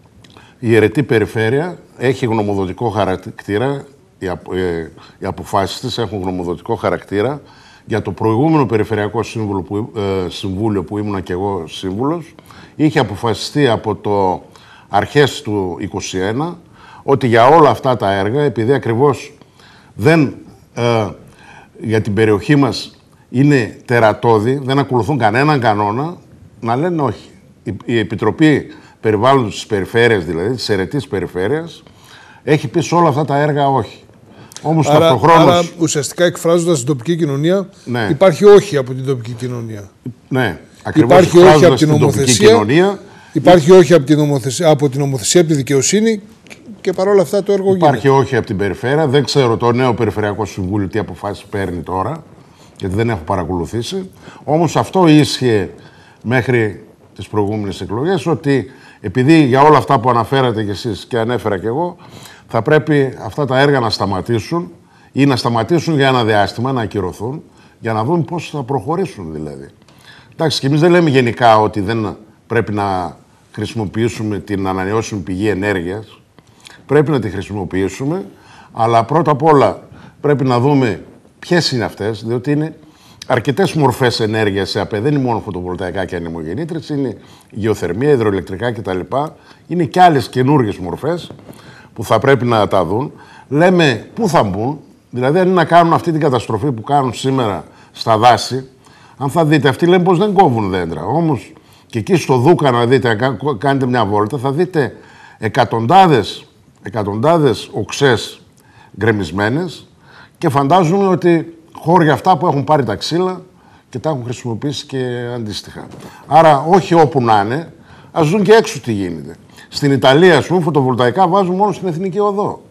Η αιρετή περιφέρεια έχει γνωμοδοτικό χαρακτήρα, οι, απο, ε, οι αποφάσεις της έχουν γνωμοδοτικό χαρακτήρα. Για το προηγούμενο περιφερειακό σύμβουλο που, ε, συμβούλιο που ήμουνα και εγώ σύμβουλος, είχε αποφασιστεί από το αρχές του είκοσι ένα ότι για όλα αυτά τα έργα, επειδή ακριβώς δεν, ε, για την περιοχή μας είναι τερατώδη, δεν ακολουθούν κανέναν κανόνα, να λένε όχι. Η, η Επιτροπή Περιβάλλοντος της Περιφέρειας, δηλαδή της αιρετής περιφέρειας, έχει πει σε όλα αυτά τα έργα όχι. Όμως άρα, ταυτοχρόνως... άρα ουσιαστικά εκφράζοντας την τοπική κοινωνία, ναι. υπάρχει όχι από την τοπική κοινωνία. Ναι, ακριβώς υπάρχει όχι από την νομοθεσία, κοινωνία, υπάρχει όχι από την νομοθεσία, από την νομοθεσία, από τη δικαιοσύνη και παρόλα αυτά το έργο υπάρχει γίνεται. όχι από την περιφέρεια. Δεν ξέρω το νέο Περιφερειακό Συμβούλιο τι αποφάσεις παίρνει τώρα, γιατί δεν έχω παρακολουθήσει. Όμως αυτό ίσχυε μέχρι τις προηγούμενες εκλογές, ότι επειδή για όλα αυτά που αναφέρατε κι εσείς και ανέφερα κι εγώ, θα πρέπει αυτά τα έργα να σταματήσουν ή να σταματήσουν για ένα διάστημα, να ακυρωθούν, για να δούμε πώς θα προχωρήσουν δηλαδή. Εντάξει, και εμείς δεν λέμε γενικά ότι δεν πρέπει να χρησιμοποιήσουμε την ανανεώσιμη πηγή ενέργειας. Πρέπει να τη χρησιμοποιήσουμε, αλλά πρώτα απ' όλα πρέπει να δούμε ποιες είναι αυτές, διότι είναι αρκετές μορφές ενέργειας σε ΑΠΕ. Δεν είναι μόνο φωτοβολταϊκά και ανεμογεννήτριες, είναι γεωθερμία, υδροελεκτρικά κτλ. Είναι και άλλες καινούργιες μορφές που θα πρέπει να τα δουν. Λέμε πού θα μπουν, δηλαδή αν είναι να κάνουν αυτή την καταστροφή που κάνουν σήμερα στα δάση, αν θα δείτε, αυτοί λένε πως δεν κόβουν δέντρα. Όμως και εκεί στο Δούκα, να δείτε, αν κάνετε μια βόλτα, θα δείτε εκατοντάδες, εκατοντάδες οξές γκρεμισμένες και φαντάζομαι ότι χώρια αυτά που έχουν πάρει τα ξύλα και τα έχουν χρησιμοποιήσει και αντίστοιχα. Άρα όχι όπου να είναι, ας δουν και έξω τι γίνεται. Στην Ιταλία, ας πούμε, φωτοβολταϊκά βάζουν μόνο στην Εθνική Οδό.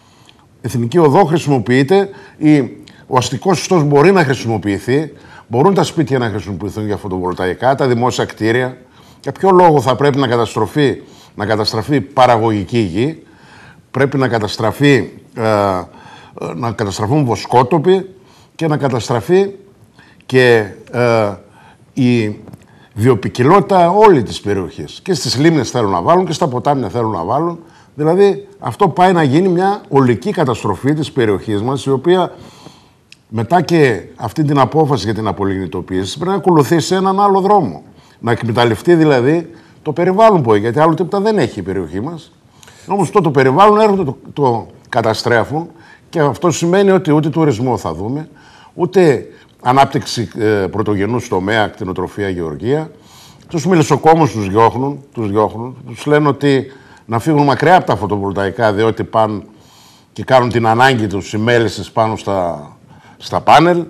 Εθνική Οδό χρησιμοποιείται, η, ο αστικός ιστός μπορεί να χρησιμοποιηθεί, μπορούν τα σπίτια να χρησιμοποιηθούν για φωτοβολταϊκά, τα δημόσια κτίρια. Για ποιο λόγο θα πρέπει να καταστροφεί, να καταστραφεί παραγωγική γη, πρέπει να καταστραφεί, ε, να καταστραφούν βοσκότοποι και να καταστραφεί και ε, η βιοποικιλότητα όλη της περιοχής. Και στις λίμνες θέλουν να βάλουν και στα ποτάμια θέλουν να βάλουν. Δηλαδή αυτό πάει να γίνει μια ολική καταστροφή της περιοχής μας, η οποία μετά και αυτή την απόφαση για την απολιγνητοποίηση πρέπει να ακολουθήσει έναν άλλο δρόμο. Να εκμεταλλευτεί δηλαδή το περιβάλλον που έχει, γιατί άλλο τίποτα δεν έχει η περιοχή μας. Όμως αυτό το περιβάλλον έρχονται το, το καταστρέφουν και αυτό σημαίνει ότι ούτε τουρισμό θα δούμε, ούτε ανάπτυξη ε, πρωτογενούς τομέα, κτηνοτροφία, γεωργία. Τους μελισσοκόμους τους διώχνουν, τους διώχνουν, τους λένε ότι να φύγουν μακριά από τα φωτοβολταϊκά, διότι πάνε και κάνουν την ανάγκη τους οι μέλισσες πάνω στα, στα πάνελ.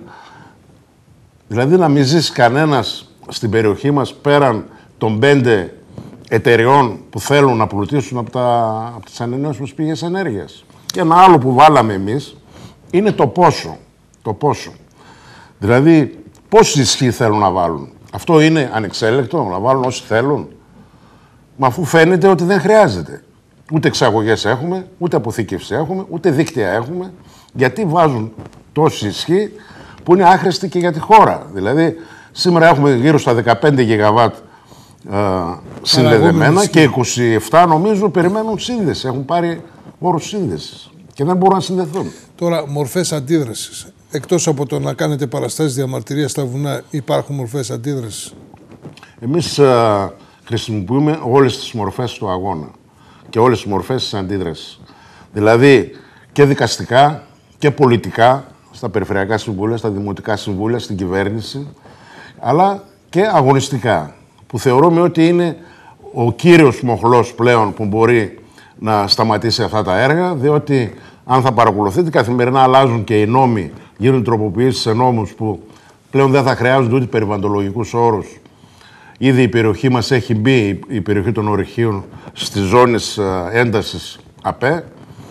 Δηλαδή να μην ζήσει κανένας στην περιοχή μας πέραν των πέντε εταιρεών που θέλουν να πλουτίσουν από, τα, από τις ανανεώσιμες πηγές ενέργειας. Και ένα άλλο που βάλαμε εμείς είναι το πόσο. Το πόσο. Δηλαδή, πόση ισχύ θέλουν να βάλουν. Αυτό είναι ανεξέλεκτο, να βάλουν όσοι θέλουν. Μα αφού φαίνεται ότι δεν χρειάζεται. Ούτε εξαγωγές έχουμε, ούτε αποθήκευση έχουμε, ούτε δίκτυα έχουμε. Γιατί βάζουν τόση ισχύ που είναι άχρηστη και για τη χώρα. Δηλαδή, σήμερα έχουμε γύρω στα δεκαπέντε γιγαβάτ ε, συνδεδεμένα και είκοσι επτά νομίζω περιμένουν σύνδεση. Έχουν πάρει όρους σύνδεσης και δεν μπορούν να συνδεθούν. Τώρα, μορφές αντίδρασης. Εκτός από το να κάνετε παραστάσεις διαμαρτυρίας στα βουνά, υπάρχουν μορφές αντίδρασης? Εμείς ε, χρησιμοποιούμε όλες τις μορφές του αγώνα και όλες τις μορφές της αντίδρασης. Δηλαδή και δικαστικά και πολιτικά, στα περιφερειακά συμβούλια, στα δημοτικά συμβούλια, στην κυβέρνηση, αλλά και αγωνιστικά, που θεωρούμε ότι είναι ο κύριος μοχλός πλέον που μπορεί να σταματήσει αυτά τα έργα, διότι αν θα παρακολουθείτε, καθημερινά αλλάζουν και οι νόμοι, γίνονται τροποποιήσεις σε νόμους που πλέον δεν θα χρειάζονται ούτε περιβαλλοντολογικούς όρους. Ήδη η περιοχή μας έχει μπει, η περιοχή των ορυχείων, στις ζώνες έντασης ΑΠΕ,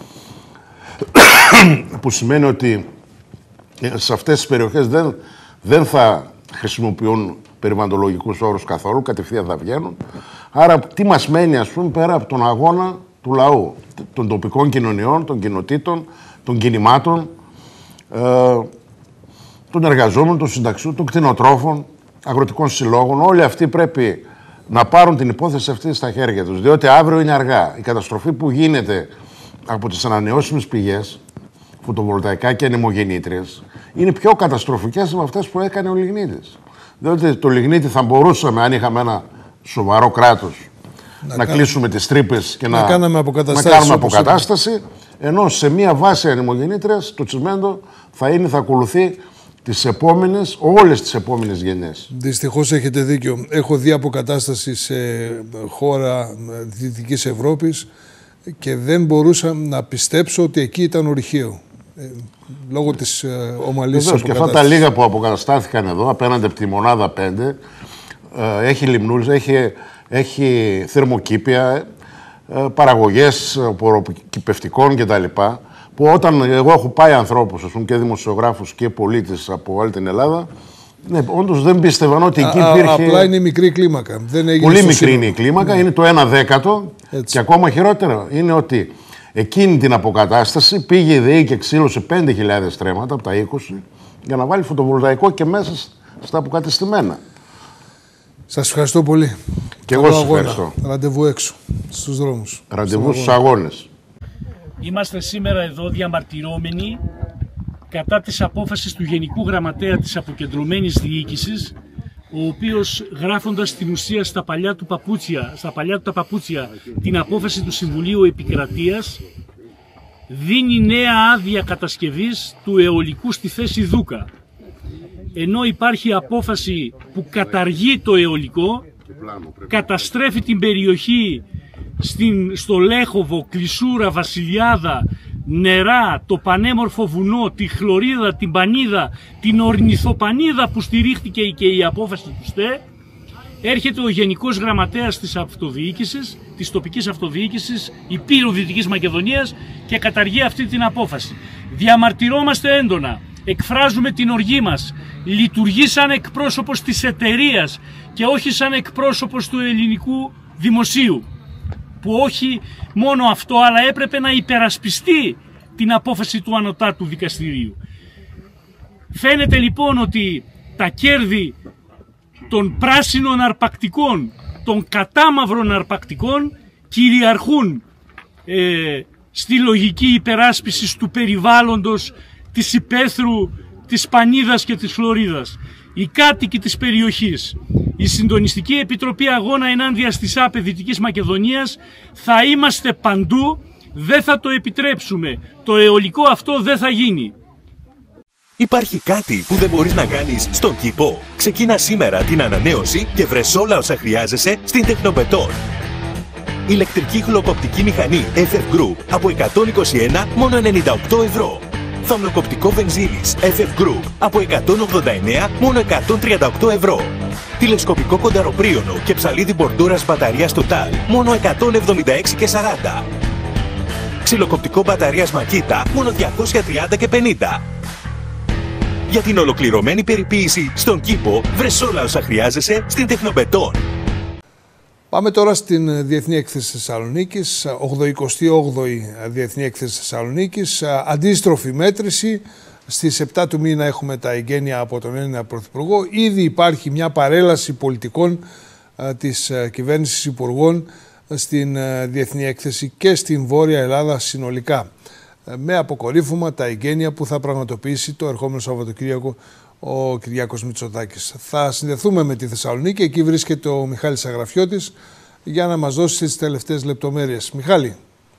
που σημαίνει ότι σε αυτές τις περιοχές δεν, δεν θα χρησιμοποιούν περιβαλλοντολογικούς όρους καθόλου, κατευθείαν θα βγαίνουν. Άρα τι μας μένει, ας πούμε, πέρα από τον αγώνα του λαού, των τοπικών κοινωνιών, των κοινοτήτων, των κινημάτων, ε, των εργαζόμενων, των συνταξιών, των κτηνοτρόφων, αγροτικών συλλόγων. Όλοι αυτοί πρέπει να πάρουν την υπόθεση αυτή στα χέρια τους, διότι αύριο είναι αργά. Η καταστροφή που γίνεται από τις ανανεώσιμες πηγές, φωτοβολταϊκά και ανεμογεννήτριες, είναι πιο καταστροφικές από αυτές που έκανε ο λιγνίτης. Διότι το λιγνίτη θα μπορούσαμε, αν είχαμε ένα σοβαρό κράτος, να, να κλείσουμε τις τρύπες και να, να, κάνουμε αποκατάσταση, να κάνουμε αποκατάσταση, ενώ σε μία βάση ανεμογεννήτριας το τσιμέντο θα είναι, θα ακολουθεί τις επόμενες, όλες τις επόμενες γενιές. Δυστυχώς έχετε δίκιο. Έχω δει αποκατάσταση σε χώρα Δυτικής Ευρώπης και δεν μπορούσα να πιστέψω ότι εκεί ήταν ορυχείο. Ε, λόγω της ε, ομαλής αποκατάστασης. Και αυτά τα λίγα που αποκαταστάθηκαν εδώ, απέναντι από τη μονάδα πέντε, ε, έχει λιμνούλες, έχει, έχει θερμοκήπια, ε, παραγωγές ποροκυπευτικών κτλ. Που όταν εγώ έχω πάει ανθρώπους, ας πούμε, και δημοσιογράφους και πολίτες από όλη την Ελλάδα, ναι, όντως δεν πίστευαν ότι εκεί Α, υπήρχε... Απλά είναι μικρή κλίμακα. Δεν έγινε πολύ μικρή σύνολο. είναι η κλίμακα, ναι. Είναι το ένα δέκατο. Έτσι. Και ακόμα χειρότερο είναι ότι εκείνη την αποκατάσταση πήγε η ΔΕΗ και ξύλωσε πέντε χιλιάδες στρέμματα από τα είκοσι για να βάλει φωτοβολταϊκό και μέσα στα αποκατεστημένα. Σας ευχαριστώ πολύ. Και εγώ σας ευχαριστώ. Ραντεβού έξω, στους δρόμους. Ραντεβού στους αγώνες. Είμαστε σήμερα εδώ διαμαρτυρώμενοι κατά της απόφασης του Γενικού Γραμματέα της Αποκεντρωμένης Διοίκησης, ο οποίος, γράφοντας στην ουσία στα παλιά του παπούτσια, στα παλιά του τα παπούτσια την απόφαση του Συμβουλίου Επικρατείας, δίνει νέα άδεια κατασκευής του αιωλικού στη θέση Δούκα. Ενώ υπάρχει απόφαση που καταργεί το αιωλικό, καταστρέφει την περιοχή στην, στο Λέχοβο, Κλεισούρα, Βασιλιάδα, νερά, το πανέμορφο βουνό, τη χλωρίδα, την πανίδα, την ορνηθοπανίδα που στηρίχτηκε και η απόφαση του ΣΤΕ. Έρχεται ο Γενικός Γραμματέας της Αυτοδιοίκησης, της τοπικής αυτοδιοίκησης Υπήρου Δυτικής Μακεδονίας και καταργεί αυτή την απόφαση. Διαμαρτυρόμαστε έντονα, εκφράζουμε την οργή μας, λειτουργεί σαν εκπρόσωπος της εταιρείας και όχι σαν εκπρόσωπος του ελληνικού δημοσίου. που όχι μόνο αυτό, αλλά έπρεπε να υπερασπιστεί την απόφαση του Ανωτάτου Δικαστηρίου. Φαίνεται λοιπόν ότι τα κέρδη των πράσινων αρπακτικών, των κατάμαυρων αρπακτικών κυριαρχούν ε, στη λογική υπεράσπισης του περιβάλλοντος, της υπαίθρου, της Πανίδας και της Φλωρίδας. Οι κάτοικοι της περιοχής, η Συντονιστική Επιτροπή Αγώνα ενάντια στη ΣΑΠΕ Δυτικής Μακεδονίας, θα είμαστε παντού, δεν θα το επιτρέψουμε. Το αιωλικό αυτό δεν θα γίνει. Υπάρχει κάτι που δεν μπορείς να κάνεις στον κήπο. Ξεκίνα σήμερα την ανανέωση και βρες όλα όσα χρειάζεσαι στην Τεχνοπετών. Ηλεκτρική χλωκοπτική μηχανή εφ εφ Group από εκατόν είκοσι ένα μόνο ενενήντα οκτώ ευρώ. Θαμνοκοπτικό βενζίνης εφ εφ Group από εκατόν ογδόντα εννέα μόνο εκατόν τριάντα οκτώ ευρώ. Τηλεσκοπικό κονταροπρίωνο και ψαλίδι μπορντούρας μπαταρίας Total μόνο εκατόν εβδομήντα έξι και σαράντα. Ξυλοκοπτικό μπαταρίας Makita μόνο διακόσια τριάντα και πενήντα. Για την ολοκληρωμένη περιποίηση στον κήπο, βρες όλα όσα χρειάζεσαι στην Τεχνοπετών. Πάμε τώρα στην Διεθνή Έκθεση Θεσσαλονίκης, ογδοηκοστή όγδοη Διεθνή Έκθεση Θεσσαλονίκης, αντίστροφη μέτρηση. Στις επτά του μήνα έχουμε τα εγγένεια από τον Έλληνα Πρωθυπουργό. Ήδη υπάρχει μια παρέλαση πολιτικών της κυβέρνησης υπουργών στην Διεθνή Έκθεση και στην Βόρεια Ελλάδα συνολικά, με αποκορύφωμα τα εγγένεια που θα πραγματοποιήσει το ερχόμενο Σαββατοκύριακο ο Κυριάκος Μητσοτάκης. Θα συνδεθούμε με τη Θεσσαλονίκη, εκεί βρίσκεται ο Μιχάλης Αγραφιώτης για να μας δώσει τις τελευταίες λεπτομέρειες. Μιχάλη.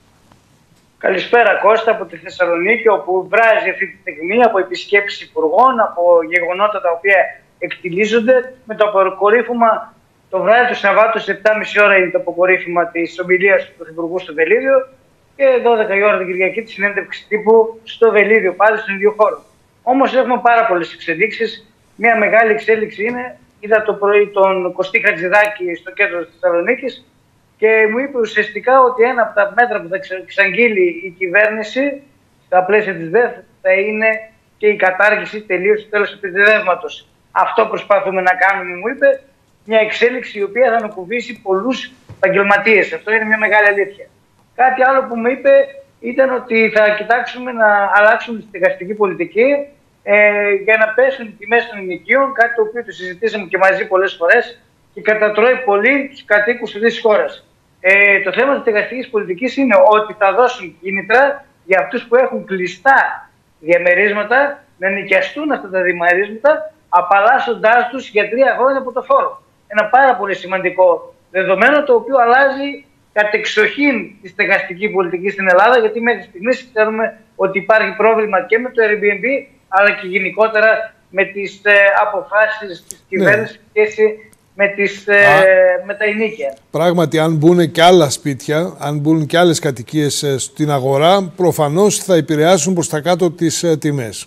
Καλησπέρα Κώστα από τη Θεσσαλονίκη, όπου βράζει αυτή τη στιγμή από επισκέψεις υπουργών, από γεγονότα τα οποία εκτιλίζονται, με το αποκορύφωμα το βράδυ του Σαββάτου στις επτά και μισή ώρα είναι το αποκορύφωμα της ομιλίας του Πρωθυπουργού στο Βελίδιο και δώδεκα η ώρα την Κυριακή τη συνέντευξη τύπου στο Βελίδιο, πάλι στον ίδιο χώρο. Όμως έχουμε πάρα πολλές εξελίξεις. Μια μεγάλη εξέλιξη είναι, είδα το πρωί τον Κωστή Χατζηδάκη στο κέντρο της Θεσσαλονίκης και μου είπε ουσιαστικά ότι ένα από τα μέτρα που θα εξαγγείλει η κυβέρνηση στα πλαίσια της ΔΕΘ θα είναι και η κατάργηση τελείως τέλος του επιδεύματος. Αυτό προσπαθούμε να κάνουμε, μου είπε, μια εξέλιξη η οποία θα ανακουβήσει πολλούς επαγγελματίες. Αυτό είναι μια μεγάλη αλήθεια. Κάτι άλλο που μου είπε ήταν ότι θα κοιτάξουμε να αλλάξουμε τη στεγαστική πολιτική ε, για να πέσουν οι τιμές των ενοικίων, κάτι το οποίο το συζητήσαμε και μαζί πολλές φορές και κατατρώει πολύ τους κατοίκους αυτής της χώρας. Ε, το θέμα της στεγαστικής πολιτικής είναι ότι θα δώσουν κίνητρα για αυτούς που έχουν κλειστά διαμερίσματα να νοικιαστούν αυτά τα διαμερίσματα, απαλλάσσοντάς τους για τρία χρόνια από το φόρο. Ένα πάρα πολύ σημαντικό δεδομένο, το οποίο αλλάζει κατεξοχήν τη στεγαστική πολιτική στην Ελλάδα, γιατί μέχρι στιγμής ξέρουμε ότι υπάρχει πρόβλημα και με το Airbnb, αλλά και γενικότερα με τις ε, αποφάσεις της κυβέρνησης ναι. και με, τις, ε, με τα ενοίκια. Πράγματι, αν μπουν και άλλα σπίτια, αν μπουν και άλλες κατοικίες ε, στην αγορά, προφανώς θα επηρεάσουν προς τα κάτω τις ε, τιμές.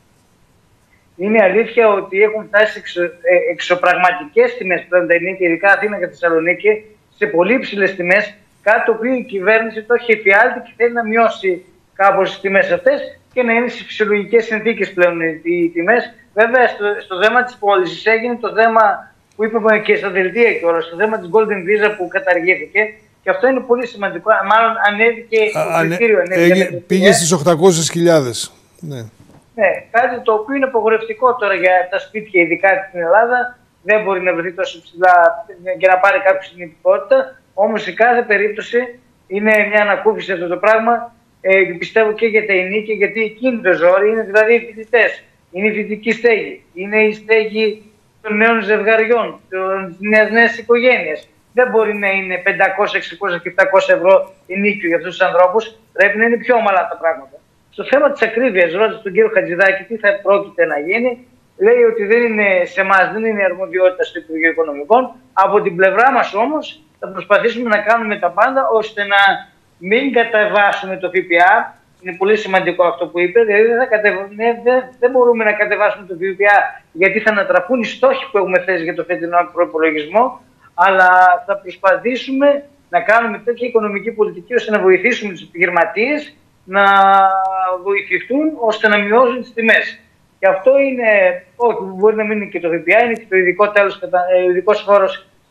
Είναι αλήθεια ότι έχουν φτάσει εξω, ε, εξωπραγματικές τιμές πλέον τα ενοίκια, ειδικά Αθήνα και Θεσσαλονίκη, σε πολύ υψηλές τιμές, κάτι το οποίο η κυβέρνηση το έχει εφιάλτη και θέλει να μειώσει κάπως τις τιμές αυτές και να είναι σε φυσιολογικές συνθήκες πλέον οι τιμές. Βέβαια, στο, στο θέμα της πώλησης έγινε το θέμα που είπαμε και στα δελτία και όλα, στο θέμα της Golden Visa που καταργήθηκε. Και αυτό είναι πολύ σημαντικό. Μάλλον ανέβηκε το κριτήριο. Πήγε στις οχτακόσιες χιλιάδες. Ναι. ναι, κάτι το οποίο είναι απογορευτικό τώρα για τα σπίτια, ειδικά στην Ελλάδα. Δεν μπορεί να βρεθεί τόσο ψηλά για να πάρει κάποια συνειδητικότητα. Όμως σε κάθε περίπτωση είναι μια ανακούφιση αυτό το πράγμα. Ε, πιστεύω και για τα ενίκια, γιατί εκείνη το ζόρι είναι δηλαδή οι φοιτητές. Είναι η φοιτητική στέγη. Είναι η στέγη των νέων ζευγαριών, των νέες οικογένειες. Δεν μπορεί να είναι πεντακόσια, εξακόσια και επτακόσια ευρώ ενίκιο για αυτούς τους ανθρώπους. Πρέπει να είναι πιο ομαλά τα πράγματα. Στο θέμα της ακρίβειας, ρώτησε τον κύριο Χατζηδάκη τι θα πρόκειται να γίνει. Λέει ότι δεν είναι σε εμάς, δεν είναι αρμοδιότητα στο Υπουργείο Οικονομικών. Από την πλευρά μας όμως θα προσπαθήσουμε να κάνουμε τα πάντα ώστε να μην κατεβάσουμε το ΦΠΑ. Είναι πολύ σημαντικό αυτό που είπε. Δηλαδή δεν, θα κατεβ... ναι, δεν, δεν μπορούμε να κατεβάσουμε το ΦΠΑ γιατί θα ανατραπούν οι στόχοι που έχουμε θέσει για το φετινό προϋπολογισμό. Αλλά θα προσπαθήσουμε να κάνουμε τέτοια οικονομική πολιτική ώστε να βοηθήσουμε τους επιχειρηματίες να βοηθηθούν ώστε να μειώσουν τις τιμές. Και αυτό είναι, όχι, μπορεί να μην είναι και το ΦΠΑ, είναι και το ειδικό τέλος, ο ειδικός φόρος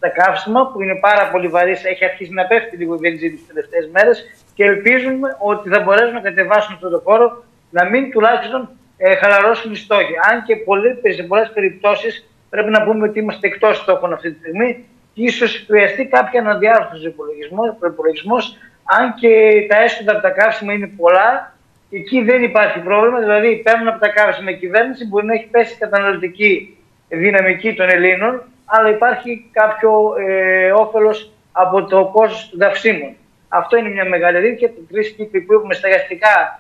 στα καύσιμα, που είναι πάρα πολύ βαρύς, έχει αρχίσει να πέφτει λίγο η βενζίνη τις τελευταίες μέρες και ελπίζουμε ότι θα μπορέσουν να κατεβάσουν αυτό το χώρο, να μην τουλάχιστον ε, χαλαρώσουν οι στόχοι. Αν και πολλές, σε πολλές περιπτώσεις πρέπει να πούμε ότι είμαστε εκτός στόχων αυτή τη στιγμή και ίσως χρειαστεί κάποια αναδιάρθρωση του προπολογισμού, αν και τα έσοδα από τα καύσιμα είναι πολλά. Εκεί δεν υπάρχει πρόβλημα, δηλαδή παίρνουν από τα καύσιμα η κυβέρνηση, μπορεί να έχει πέσει η καταναλωτική δυναμική των Ελλήνων, αλλά υπάρχει κάποιο ε, όφελος από το κόστος των καυσίμων. Αυτό είναι μια μεγάλη αλήθεια. Οι τρεις κύκλοι που έχουμε στεγαστικά,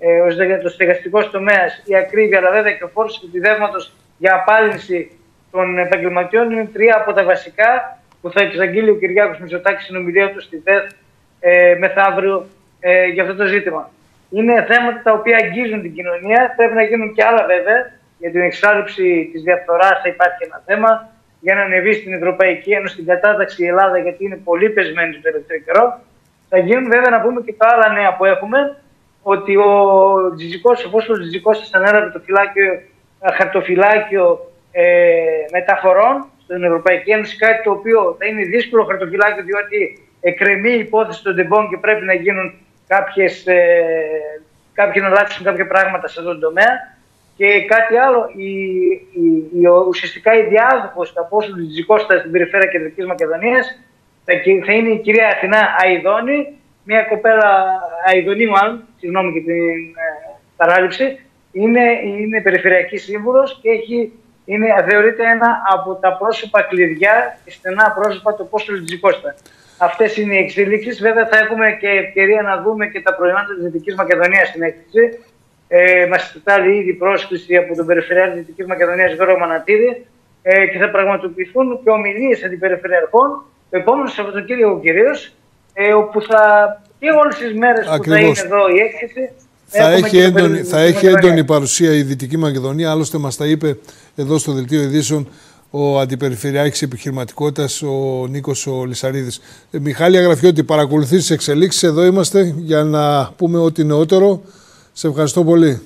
ε, το στεγαστικό τομέα, η ακρίβεια, αλλά βέβαια και ο φόρος επιδεύματος για απάλυνση των επαγγελματιών είναι τρία από τα βασικά που θα εξαγγείλει ο Κυριάκος Μητσοτάκης στην ομιλία του στη ΔΕΘ ε, μεθαύριο ε, για αυτό το ζήτημα. Είναι θέματα τα οποία αγγίζουν την κοινωνία. Πρέπει να γίνουν και άλλα βέβαια. Για την εξάλληψη της διαφθοράς θα υπάρχει ένα θέμα. Για να ανεβεί στην Ευρωπαϊκή Ένωση την κατάταξη η Ελλάδα, γιατί είναι πολύ πεσμένη στο τελευταίο καιρό. Θα γίνουν βέβαια να πούμε και τα άλλα νέα που έχουμε. Ότι ο Τζιτζικός, εφόσον ο Τζιτζικός θα ανέλαβε το φυλάκιο, χαρτοφυλάκιο ε, μεταφορών στην Ευρωπαϊκή Ένωση, κάτι το οποίο θα είναι δύσκολο χαρτοφυλάκιο, διότι εκκρεμεί η υπόθεση των τεμπών και πρέπει να γίνουν κάποιες, ε, κάποιοι να αλλάξουν κάποια πράγματα σε αυτόν τον τομέα. Και κάτι άλλο, η, η, η, ουσιαστικά η διάδοχος του Απόστολου Τζιτζικώστα στην περιφέρεια Κεντρικής Μακεδονίας θα, θα είναι η κυρία Αθηνά Αηδόνη, μια κοπέλα Αηδονή μάλλον, συγγνώμη για την ε, παράληψη, είναι, είναι περιφερειακή σύμβουλος και έχει, είναι, θεωρείται ένα από τα πρόσωπα κλειδιά και στενά πρόσωπα του Απόστολου Τζιτζικώστα. Αυτές είναι οι εξελίξεις. Βέβαια θα έχουμε και ευκαιρία να δούμε και τα προϊόντα της Δυτικής Μακεδονίας στην έκθεση. Ε, μας στάλει ήδη πρόσκληση από τον Περιφερειάρχη της Δυτικής Μακεδονίας Γιώργο Μανατίδη ε, και θα πραγματοποιηθούν και ομιλίες αντιπεριφερειαρχών το επόμενο Σαββατοκύριακο κυρίως, ε, όπου θα και όλες τις μέρες Ακριβώς. που θα είναι εδώ η έκθεση θα έχει, έντονη, θα έχει έντονη παρουσία η Δυτική Μακεδονία. Άλλωστε μας τα είπε εδώ στο Δελτίο Ειδήσεων ο Αντιπεριφερειάρχης Επιχειρηματικότητας, ο Νίκος ο Λυσαρίδης. Ε, Μιχάλη Αγραφιώτη, παρακολουθείς τις εξελίξεις. Εδώ είμαστε για να πούμε ό,τι νεότερο. Σε ευχαριστώ πολύ.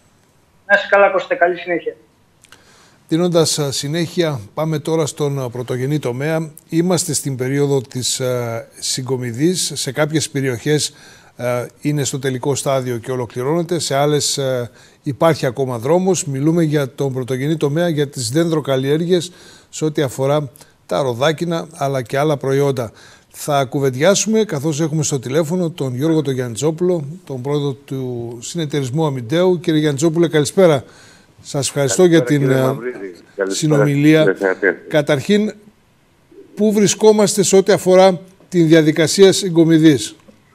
Να είσαι καλά, Κώστα. Καλή συνέχεια. Δίνοντας συνέχεια, πάμε τώρα στον πρωτογενή τομέα. Είμαστε στην περίοδο της συγκομιδής. Σε κάποιες περιοχές είναι στο τελικό στάδιο και ολοκληρώνεται. Σε άλλες υπάρχει ακόμα δρόμος. Μιλούμε για τον πρωτογενή τομέα, για τις δένδροκαλλιέργειες σε ό,τι αφορά τα ροδάκινα αλλά και άλλα προϊόντα. Θα κουβεντιάσουμε, καθώς έχουμε στο τηλέφωνο τον Γιώργο τον Γιαννιτζόπουλο, τον πρόεδρο του Συνεταιρισμού Αμιντέου. Κύριε Γιαννιτζόπουλε, καλησπέρα. Σας ευχαριστώ καλησπέρα, για την καλησπέρα, συνομιλία. Καλησπέρα. Καταρχήν, πού βρισκόμαστε σε ό,τι αφορά την διαδικασία συγκομιδής?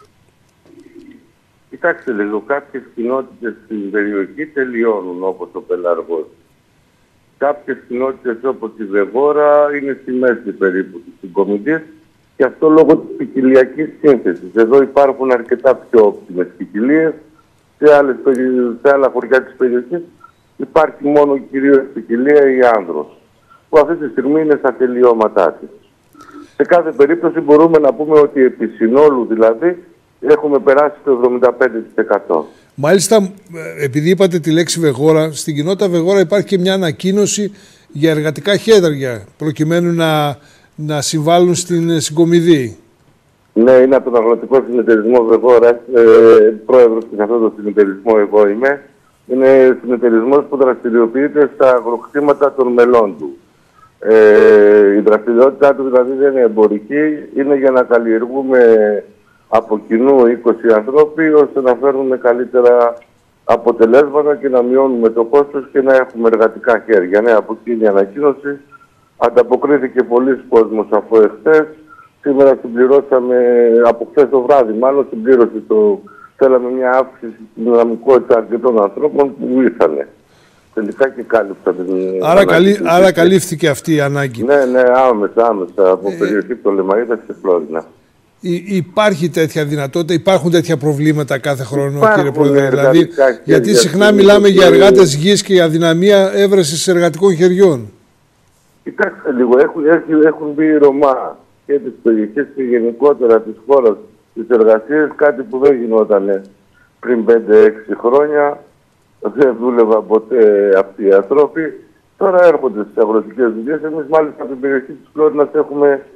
Κοιτάξτε λίγο, κάποιες κοινότητες στην περιοχή τελειώνουν, όπως ο Πελαργός. Κάποιες κοινότητες όπως η Βεγόρα είναι στη μέση περίπου της συγκομιδής. Και αυτό λόγω της ποικιλιακής σύνθεσης. Εδώ υπάρχουν αρκετά πιο όψιμες ποικιλίες. Σε, άλλες, σε άλλα χωριά της περιοχής υπάρχει μόνο κυρίως ποικιλία η άνδρος, που αυτή τη στιγμή είναι στα τελειώματά της. Σε κάθε περίπτωση μπορούμε να πούμε ότι επί συνόλου δηλαδή έχουμε περάσει το εβδομήντα πέντε τοις εκατό. Μάλιστα, επειδή είπατε τη λέξη Βεγόρα, στην κοινότητα Βεγόρα υπάρχει και μια ανακοίνωση για εργατικά χέδρια, προκειμένου να... να συμβάλλουν στην συγκομιδή. Ναι, είναι από τον Αγροτικό Συνεταιρισμό Βεγόρα. Ε, πρόεδρος σε αυτό το συνεταιρισμό εγώ είμαι. Είναι συνεταιρισμός που δραστηριοποιείται στα αγροκτήματα των μελών του. Ε, η δραστηριότητά του δηλαδή δεν είναι εμπορική, είναι για να καλλιεργούμε από κοινού είκοσι ανθρώποι, ώστε να φέρνουμε καλύτερα αποτελέσματα και να μειώνουμε το κόστος και να έχουμε εργατικά χέρια. Ναι, από εκείνη η ανακοίνωση ανταποκρίθηκε πολλοί κόσμος από εχθές. Σήμερα συμπληρώσαμε, από χθες το βράδυ μάλλον, συμπλήρωσε το... Θέλαμε μια αύξηση στην δυναμικότητα αρκετών ανθρώπων που ήρθανε. Τελικά και κάλυψα την... Άρα, καλύ... Άρα καλύφθηκε αυτή η ανάγκη. Ναι, ναι, άμεσα, άμεσα από ε... περιοχή των Λεμαΐδας και Φλόρινα. Υ- υπάρχει τέτοια δυνατότητα, υπάρχουν τέτοια προβλήματα κάθε χρόνο, υπάρχουν, κύριε Πρόεδρε? Δηλαδή, γιατί συχνά μιλάμε για εργάτες γης και για αδυναμία έβρεσης εργατικών χεριών. Κοιτάξτε λίγο, έχουν, έχουν μπει οι Ρωμά και τις περιοχές και γενικότερα της χώρας τις εργασίες, κάτι που δεν γινόταν πριν πέντε έξι χρόνια. Δεν δούλευαν ποτέ αυτοί οι άνθρωποι. Τώρα έρχονται στις αγροτικές δουλειές. Εμείς μάλιστα από την περιοχή της Φλόρινας έχουμε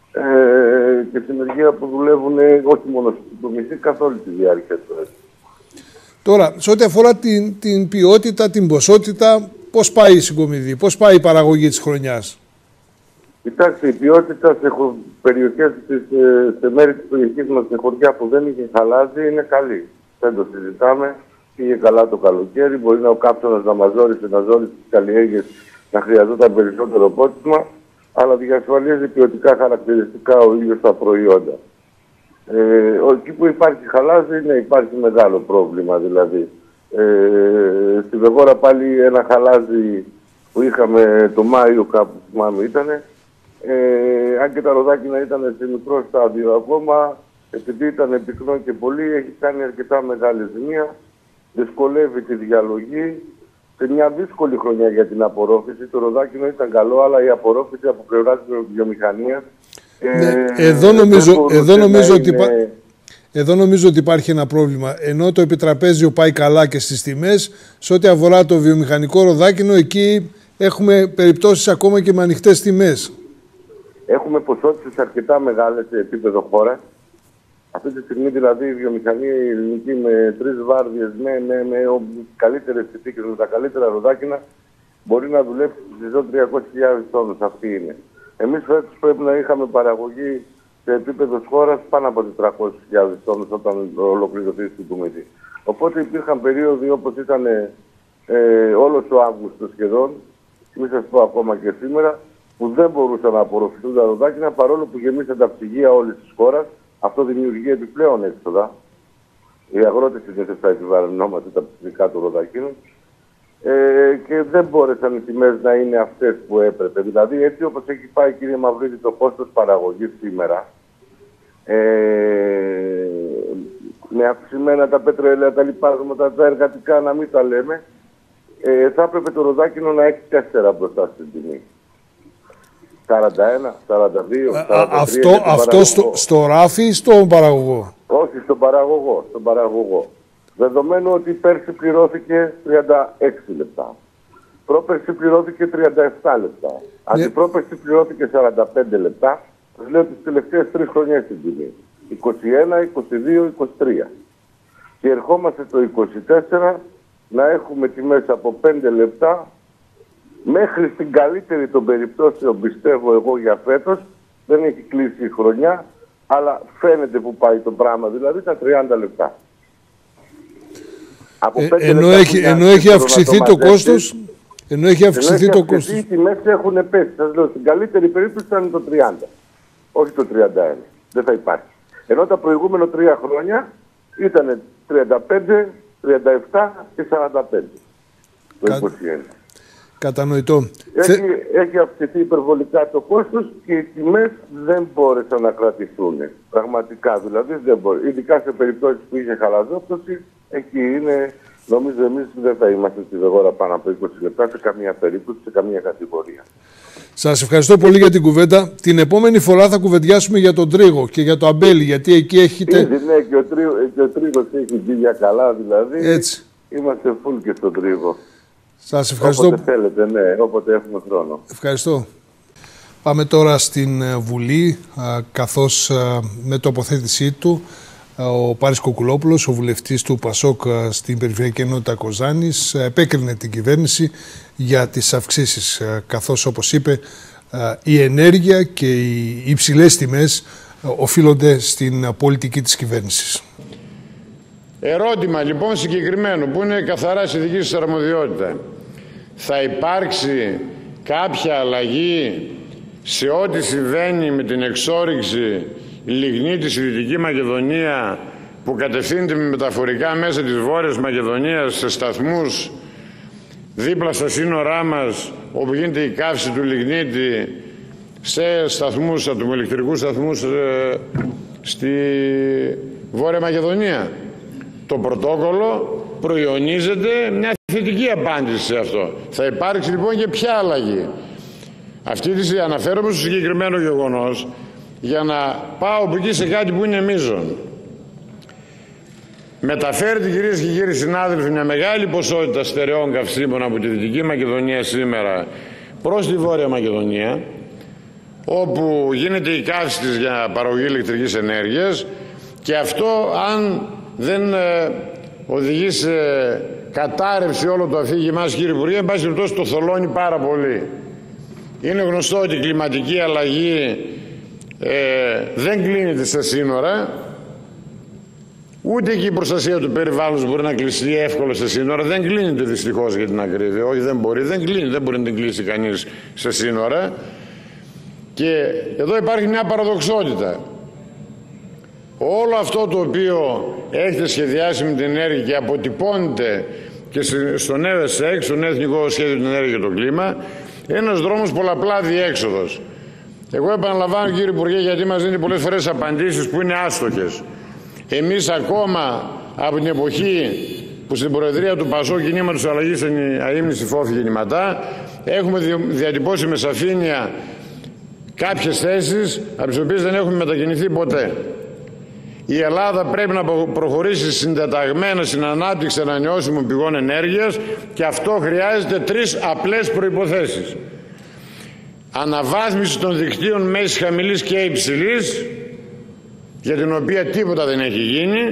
ε, και συνεργεία που δουλεύουν όχι μόνο στην προμηθεία, καθ' όλη τη διάρκεια του έτου. Τώρα, σε ό,τι αφορά την, την ποιότητα, την ποσότητα, πώς πάει η συγκομιδή, πώς πάει η παραγωγή της χρονιάς? Κοιτάξτε, η ποιότητα σε περιοχές, σε μέρη της περιοχής μας, σε χωριά που δεν είχε χαλάζι, είναι καλή. Δεν το συζητάμε. Πήγε καλά το καλοκαίρι. Μπορεί να ο κάψονας να μας ζόρισε, να ζόρισε τις καλλιέργειες, να χρειαζόταν περισσότερο πότισμα, αλλά διασφαλίζει ποιοτικά χαρακτηριστικά ο ίδιος στα προϊόντα. Ε, εκεί που υπάρχει χαλάζι, ναι, υπάρχει μεγάλο πρόβλημα δηλαδή. Ε, στη Βεγόρα πάλι ένα χαλάζι που είχαμε το Μάιο κάπου, θυμάμαι ήτανε, ε, αν και τα ροδάκινα ήταν σε μικρό στάδιο ακόμα, επειδή ήταν πυκνό και πολύ, έχει κάνει αρκετά μεγάλη ζημία, δυσκολεύει τη διαλογή. Σε μια δύσκολη χρονιά για την απορρόφηση, το ροδάκινο ήταν καλό, αλλά η απορρόφηση από πλευρά της βιομηχανίας. Ναι, ε, εδώ νομίζω, εδώ νομίζω ότι είναι... Εδώ νομίζω ότι υπάρχει ένα πρόβλημα. Ενώ το επιτραπέζιο πάει καλά και στις τιμές, σε ό,τι αφορά το βιομηχανικό ροδάκινο, εκεί έχουμε περιπτώσεις ακόμα και με ανοιχτές τιμές. Έχουμε ποσότητες αρκετά μεγάλες σε επίπεδο χώρας. Αυτή τη στιγμή δηλαδή η βιομηχανία η ελληνική με τρεις βάρδιες, με, με, με καλύτερες συνθήκες, με τα καλύτερα ροδάκινα, μπορεί να δουλέψει στις τριακόσιες χιλιάδες τόνους. Αυτή είναι. Εμείς φέτος πρέπει να είχαμε παραγωγή σε επίπεδο χώρας πάνω από τετρακόσιες χιλιάδες τόνους όταν ολοκληρωθεί στην Κομιδή. Οπότε υπήρχαν περίοδοι όπως ήταν ε, όλος ο Αύγουστος σχεδόν, μην σας πω ακόμα και σήμερα, που δεν μπορούσαν να απορροφηθούν τα ροδάκινα παρόλο που γεμίσαν τα ψυγεία όλης της χώρας. Αυτό δημιουργεί επιπλέον έξοδα. Οι αγρότες συνήθως τα επιβαρυνόμαστε τα ψηφικά του ροδακίνου. Ε, και δεν μπόρεσαν οι τιμές να είναι αυτές που έπρεπε. Δηλαδή, έτσι όπως έχει πάει, κύριε Μαυρίδη, το κόστος παραγωγής σήμερα, ε, με αυξημένα τα πετρέλαια, τα λιπάσματα, τα εργατικά, να μην τα λέμε, ε, θα έπρεπε το ροδάκινο να έχει τέσσερα μπροστά στην τιμή. σαράντα ένα, σαράντα δύο, σαράντα τρία. Αυτό, αυτό στο, στο ράφι ή στον παραγωγό? Όχι, στον παραγωγό. Στον παραγωγό. Δεδομένου ότι πέρσι πληρώθηκε τριάντα έξι λεπτά. Πρόπερσι πληρώθηκε τριάντα επτά λεπτά. Ναι. Αντιπρόπερσι πληρώθηκε σαράντα πέντε λεπτά. Σας λέω τις τελευταίες τρεις χρονιές στην τιμή. είκοσι ένα, είκοσι δύο, είκοσι τρία. Και ερχόμαστε το είκοσι τέσσερα να έχουμε τιμές από πέντε λεπτά μέχρι στην καλύτερη των περιπτώσεων, πιστεύω εγώ για φέτος. Δεν έχει κλείσει η χρονιά, αλλά φαίνεται που πάει το πράγμα, δηλαδή τα τριάντα λεπτά. Από ε, ενώ, έχει, ενώ έχει αυξηθεί το κόστος, ενώ έχει αυξηθεί το κόστος. Οι τιμές έχουν πέσει. Σας λέω, στην καλύτερη περίπτωση ήταν το τριάντα, όχι το τριάντα ένα. Δεν θα υπάρχει. Ενώ τα προηγούμενα τρία χρόνια ήταν τριάντα πέντε, τριάντα επτά και σαράντα πέντε. Το είκοσι ένα. Κατανοητό. Έχει, έχει αυξηθεί υπερβολικά το κόστος και οι τιμές δεν μπόρεσαν να κρατηθούν. Πραγματικά δηλαδή δεν μπορεί. Ειδικά σε περιπτώσεις που είχε χαλαζόπτωση, εκεί είναι, νομίζω εμείς δεν θα είμαστε στη Βεγόρα πάνω από είκοσι λεπτά σε καμία περίπτωση, σε καμία κατηγορία. Σας ευχαριστώ πολύ για την κουβέντα. Την επόμενη φορά θα κουβεντιάσουμε για τον τρίγο και για το αμπέλι, γιατί εκεί έχετε... Ήδη, ναι, και ο, τρίγο, και ο τρίγος έχει μπει για καλά δηλαδή. Έτσι. Είμαστε φουλ και στον τρίγο. Σας ευχαριστώ. Όποτε θέλετε, ναι, όποτε έχουμε χρόνο. Ευχαριστώ. Πάμε τώρα στην Βουλή, καθώς με τοποθέτησή του ο Πάρης Κοκκουλόπουλος, ο βουλευτής του ΠΑΣΟΚ στην Περιφερειακή Ενότητα Κοζάνης, επέκρινε την κυβέρνηση για τις αυξήσεις, καθώς όπως είπε η ενέργεια και οι υψηλές τιμές οφείλονται στην πολιτική της κυβέρνησης. Ερώτημα λοιπόν συγκεκριμένο που είναι καθαρά στη δική σας αρμοδιότητα. Θα υπάρξει κάποια αλλαγή σε ό,τι συμβαίνει με την εξόρυξη λιγνίτη στη Δυτική Μακεδονία που κατευθύνεται με μεταφορικά μέσα της Βόρειας Μακεδονίας σε σταθμούς δίπλα στα σύνορά μας όπου γίνεται η καύση του λιγνίτη, σε σταθμούς, ατομοελεκτρικούς σταθμούς ε, στη Βόρεια Μακεδονία? Το πρωτόκολλο προϊονίζεται μια θετική απάντηση σε αυτό. Θα υπάρξει λοιπόν και ποια αλλαγή? Αυτή τη αναφέρομαι στο συγκεκριμένο γεγονός για να πάω από εκεί σε κάτι που είναι μείζον. Μεταφέρεται, κυρίες και κύριοι συνάδελφοι, μια μεγάλη ποσότητα στερεών καυσίμων από τη Δυτική Μακεδονία σήμερα προς τη Βόρεια Μακεδονία, όπου γίνεται η καύση της για παραγωγή ηλεκτρικής ενέργειας, και αυτό, αν δεν ε, οδηγεί σε κατάρρευση όλο το αφήγημά μας, κύριε Υπουργέ, εν πάση περιπτώσει το θολώνει πάρα πολύ. Είναι γνωστό ότι η κλιματική αλλαγή ε, δεν κλείνεται στα σύνορα, ούτε και η προστασία του περιβάλλοντος μπορεί να κλειστεί εύκολα στα σύνορα. Δεν κλείνεται δυστυχώς, για την ακρίβεια. Όχι, δεν μπορεί, δεν κλείνει, δεν μπορεί να την κλείσει κανείς στα σύνορα. Και εδώ υπάρχει μια παραδοξότητα. Όλο αυτό το οποίο έχετε σχεδιάσει με την ενέργεια και αποτυπώνεται και στον ΕΣΕΚ, στον Εθνικό Σχέδιο την Ενέργεια και το Κλίμα, ένας δρόμος πολλαπλά διέξοδος. Εγώ επαναλαμβάνω, κύριε Υπουργέ, γιατί μας δίνει πολλές φορές απαντήσεις που είναι άστοχες. Εμείς ακόμα από την εποχή που στην Προεδρία του ΠΑΣΟ Κινήματος Αλλαγής αείμνηση φόφη γεννηματά, έχουμε διατυπώσει με σαφήνεια κάποιες θέσεις από τις οποίες δεν έχουμε μετακινηθεί ποτέ. Η Ελλάδα πρέπει να προχωρήσει συντεταγμένα στην ανάπτυξη ανανεώσιμων πηγών ενέργειας, και αυτό χρειάζεται τρεις απλές προϋποθέσεις. Αναβάθμιση των δικτύων μέσης, χαμηλής και υψηλής, για την οποία τίποτα δεν έχει γίνει,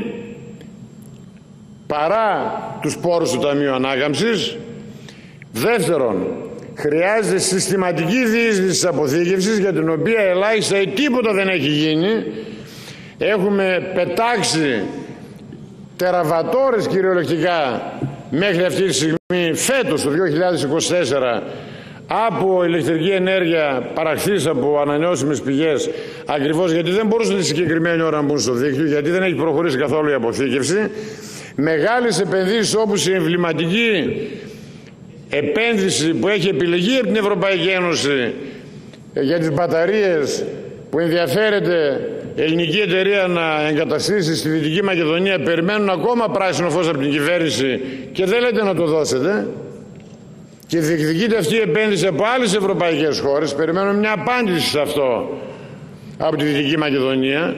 παρά τους πόρους του Ταμείου Ανάκαμψης. Δεύτερον, χρειάζεται συστηματική διείσδυση της αποθήκευσης, για την οποία ελάχιστα ή τίποτα δεν έχει γίνει. Έχουμε πετάξει τεραβατόρες κυριολεκτικά μέχρι αυτή τη στιγμή, φέτος το δύο χιλιάδες είκοσι τέσσερα, από ηλεκτρική ενέργεια παραχθής από ανανεώσιμες πηγές, ακριβώς γιατί δεν μπορούσαν τη συγκεκριμένη ώρα να μπουν στο δίκτυο, γιατί δεν έχει προχωρήσει καθόλου η αποθήκευση. Μεγάλες επενδύσεις, όπως η εμβληματική επένδυση που έχει επιλεγεί από την Ευρωπαϊκή Ένωση για τις μπαταρίες, που ενδιαφέρεται ελληνική εταιρεία να εγκαταστήσει στη Δυτική Μακεδονία, περιμένουν ακόμα πράσινο φως από την κυβέρνηση και δεν λέτε να το δώσετε. Και διεκδικείται αυτή η επένδυση από άλλες ευρωπαϊκές χώρες. Περιμένουμε μια απάντηση σε αυτό από τη Δυτική Μακεδονία.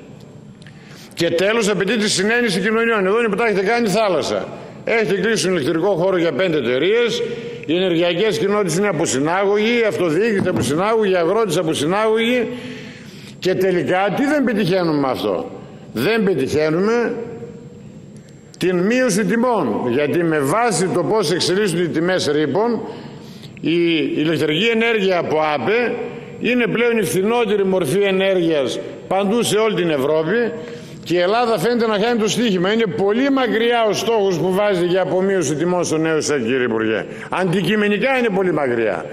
Και τέλος, απαιτείται συνένεση κοινωνιών. Εδώ είναι που τα έχετε κάνει θάλασσα. Έχετε κλείσει τον ηλεκτρικό χώρο για πέντε εταιρείες. Οι ενεργειακές κοινότητες είναι αποσυνάγωγοι, η αυτοδιοίκηση αποσυνάγωγοι, οι αγρότες αποσυνάγωγοι. Και τελικά τι δεν πετυχαίνουμε με αυτό? Δεν πετυχαίνουμε την μείωση τιμών, γιατί με βάση το πώς εξελίσσονται οι τιμές ρήπων, η ηλεκτρική ενέργεια από ΑΠΕ είναι πλέον η φθηνότερη μορφή ενέργειας παντού σε όλη την Ευρώπη, και η Ελλάδα φαίνεται να χάνει το στοίχημα. Είναι πολύ μακριά ο στόχος που βάζει για απομείωση τιμών στο νέο ΣΕΚ, κύριε Υπουργέ. Αντικειμενικά είναι πολύ μακριά.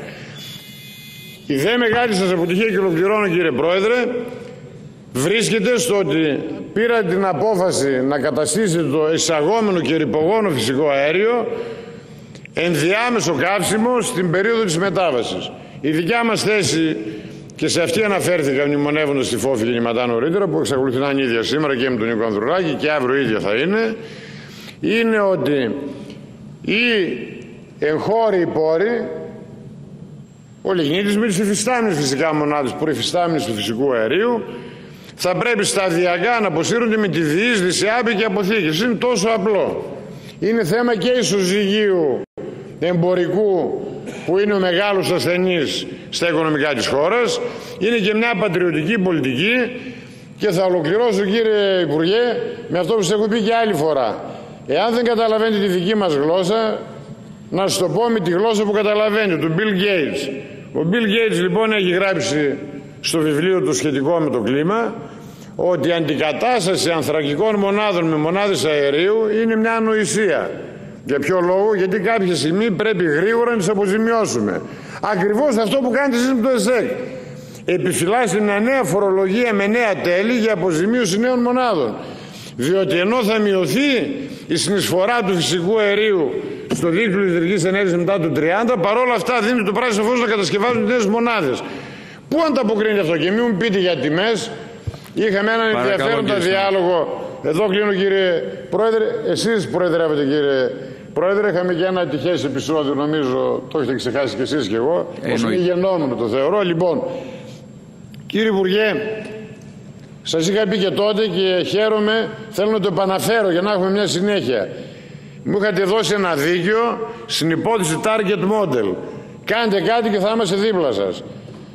Η δε μεγάλη σας αποτυχία, και ολοκληρώνω, κύριε Πρόεδρε, βρίσκεται στο ότι πήρα την απόφαση να καταστήσετε το εισαγόμενο και ρυπογόνο φυσικό αέριο ενδιάμεσο καύσιμο στην περίοδο της μετάβασης. Η δικιά μας θέση, και σε αυτή αναφέρθηκα μνημονεύοντας τη φόφη γεννηματά νωρίτερα, που εξακολουθεί να είναι ίδια σήμερα και με τον Νίκο Ανδρουλάκη και αύριο ίδια θα είναι, είναι ότι οι εγχώροι πόροι, ο λιγνίτης με τις υφιστάμενες φυσικά μονάδες προϋφιστάμενες του φυσικού αερίου, θα πρέπει σταδιακά να αποσύρονται με τη διείσδυση, άπη και αποθήκευση. Είναι τόσο απλό. Είναι θέμα και ισοζυγίου εμπορικού, που είναι ο μεγάλος ασθενής στα οικονομικά της χώρας. Είναι και μια πατριωτική πολιτική, και θα ολοκληρώσω, κύριε Υπουργέ, με αυτό που σας έχω πει και άλλη φορά. Εάν δεν καταλαβαίνετε τη δική μας γλώσσα, να σας το πω με τη γλώσσα που καταλαβαίνετε, του Bill Gates. Ο Bill Gates λοιπόν έχει γράψει στο βιβλίο του σχετικό με το κλίμα ότι η αντικατάσταση ανθρακικών μονάδων με μονάδες αερίου είναι μια ανοησία. Για ποιο λόγο? Γιατί κάποια στιγμή πρέπει γρήγορα να τις αποζημιώσουμε. Ακριβώς αυτό που κάνετε εσείς με το ΕΣΕΚ. Επιφυλάσσετε μια νέα φορολογία με νέα τέλη για αποζημίωση νέων μονάδων. Διότι ενώ θα μειωθεί η συνεισφορά του φυσικού αερίου στο δίκτυο ηλεκτρικής ενέργειας μετά το τριάντα, παρόλα αυτά δίνει το πράσινο φως να κατασκευάζουν νέες μονάδες. Πού ανταποκρίνεται αυτό? Και μην μου πείτε για τιμές. Είχαμε έναν ενδιαφέροντα διάλογο. Εδώ κλείνω, κύριε Πρόεδρε. Εσείς προεδρεύετε, κύριε Πρόεδρε. Είχαμε και ένα ατυχές επεισόδιο, νομίζω το έχετε ξεχάσει κι εσείς κι εγώ. Ως μη γεννόμενο το θεωρώ. Λοιπόν, κύριε Υπουργέ, σας είχα πει και τότε και χαίρομαι, θέλω να το επαναφέρω για να έχουμε μια συνέχεια. Μου είχατε δώσει ένα δίκαιο στην υπόθεση target model. Κάντε κάτι και θα είμαστε δίπλα σας.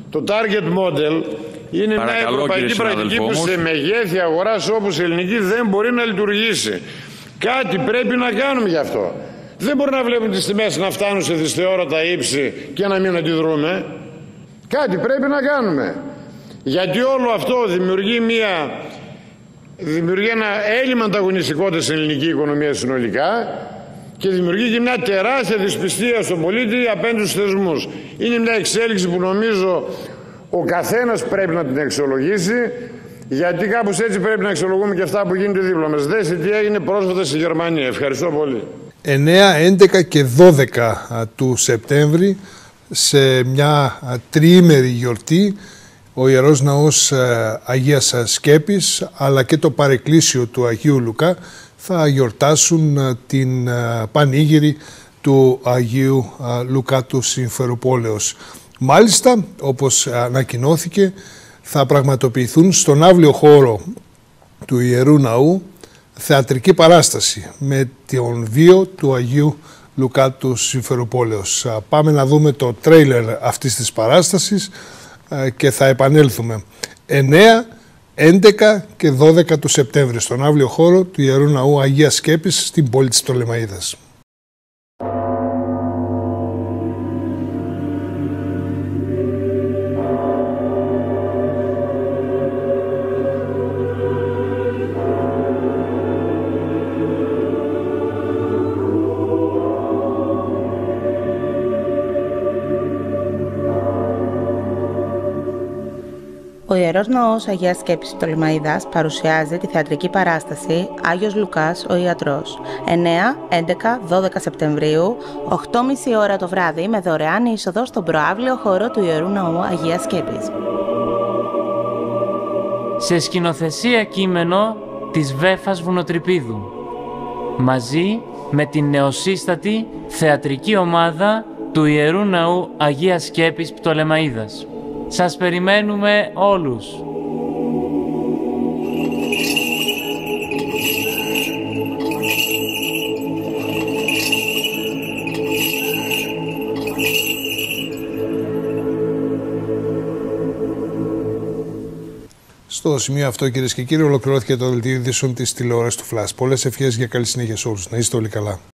Το target model είναι Παρακαλώ, μια ευρωπαϊκή πρακτική που σε μεγέθη αγοράς όπως η ελληνική δεν μπορεί να λειτουργήσει. Κάτι πρέπει να κάνουμε γι' αυτό. Δεν μπορεί να βλέπουμε τις τιμές να φτάνουν σε δυσθεώρωτα ύψη και να μην αντιδρούμε. Κάτι πρέπει να κάνουμε. Γιατί όλο αυτό δημιουργεί, μια, δημιουργεί ένα έλλειμμα ανταγωνιστικότητας στην ελληνική οικονομία συνολικά και δημιουργεί και μια τεράστια δυσπιστία στον πολίτη απέναντι στους θεσμούς. Είναι μια εξέλιξη που νομίζω ο καθένας πρέπει να την αξιολογήσει, γιατί κάπως έτσι πρέπει να αξιολογούμε και αυτά που γίνονται δίπλα μας. Δέστε τι έγινε πρόσφατα στη Γερμανία. Ευχαριστώ πολύ. εννέα, έντεκα και δώδεκα του Σεπτέμβρη, σε μια τριήμερη γιορτή, ο Ιερός Ναός Αγίας Σκέπης αλλά και το παρεκκλήσιο του Αγίου Λουκά θα γιορτάσουν την πανήγυρη του Αγίου Λουκά του Συμφεροπόλεως. Μάλιστα, όπως ανακοινώθηκε, θα πραγματοποιηθούν στον αύλιο χώρο του Ιερού Ναού θεατρική παράσταση με τον βίο του Αγίου Λουκά του Συμφεροπόλεως. Πάμε να δούμε το τρέιλερ αυτής της παράστασης και θα επανέλθουμε. εννέα, έντεκα και δώδεκα του Σεπτέμβρη στον αύλιο χώρο του Ιερού Ναού Αγίας Σκέπης στην πόλη της Πτολεμαΐδας. Ο Ιερός Ναός Αγίας Σκέπης Πτολεμαΐδας παρουσιάζει τη θεατρική παράσταση Άγιος Λουκάς ο Ιατρός, εννέα, έντεκα, δώδεκα Σεπτεμβρίου, οκτώ και μισή ώρα το βράδυ, με δωρεάν είσοδο στον προαύλιο χώρο του Ιερού Ναού Αγίας Σκέπης. Σε σκηνοθεσία κείμενο της Βέφας Βουνοτρυπίδου, μαζί με την νεοσύστατη θεατρική ομάδα του Ιερού Ναού Αγίας Σκέπης Πτολεμαΐδας. Σας περιμένουμε όλους. Στο σημείο αυτό, κυρίες και κύριοι, ολοκληρώθηκε το δελτίο ειδήσεων της τηλεόρασης του Flash. Πολλές ευχές για καλή συνέχεια σε όλους. Να είστε όλοι καλά.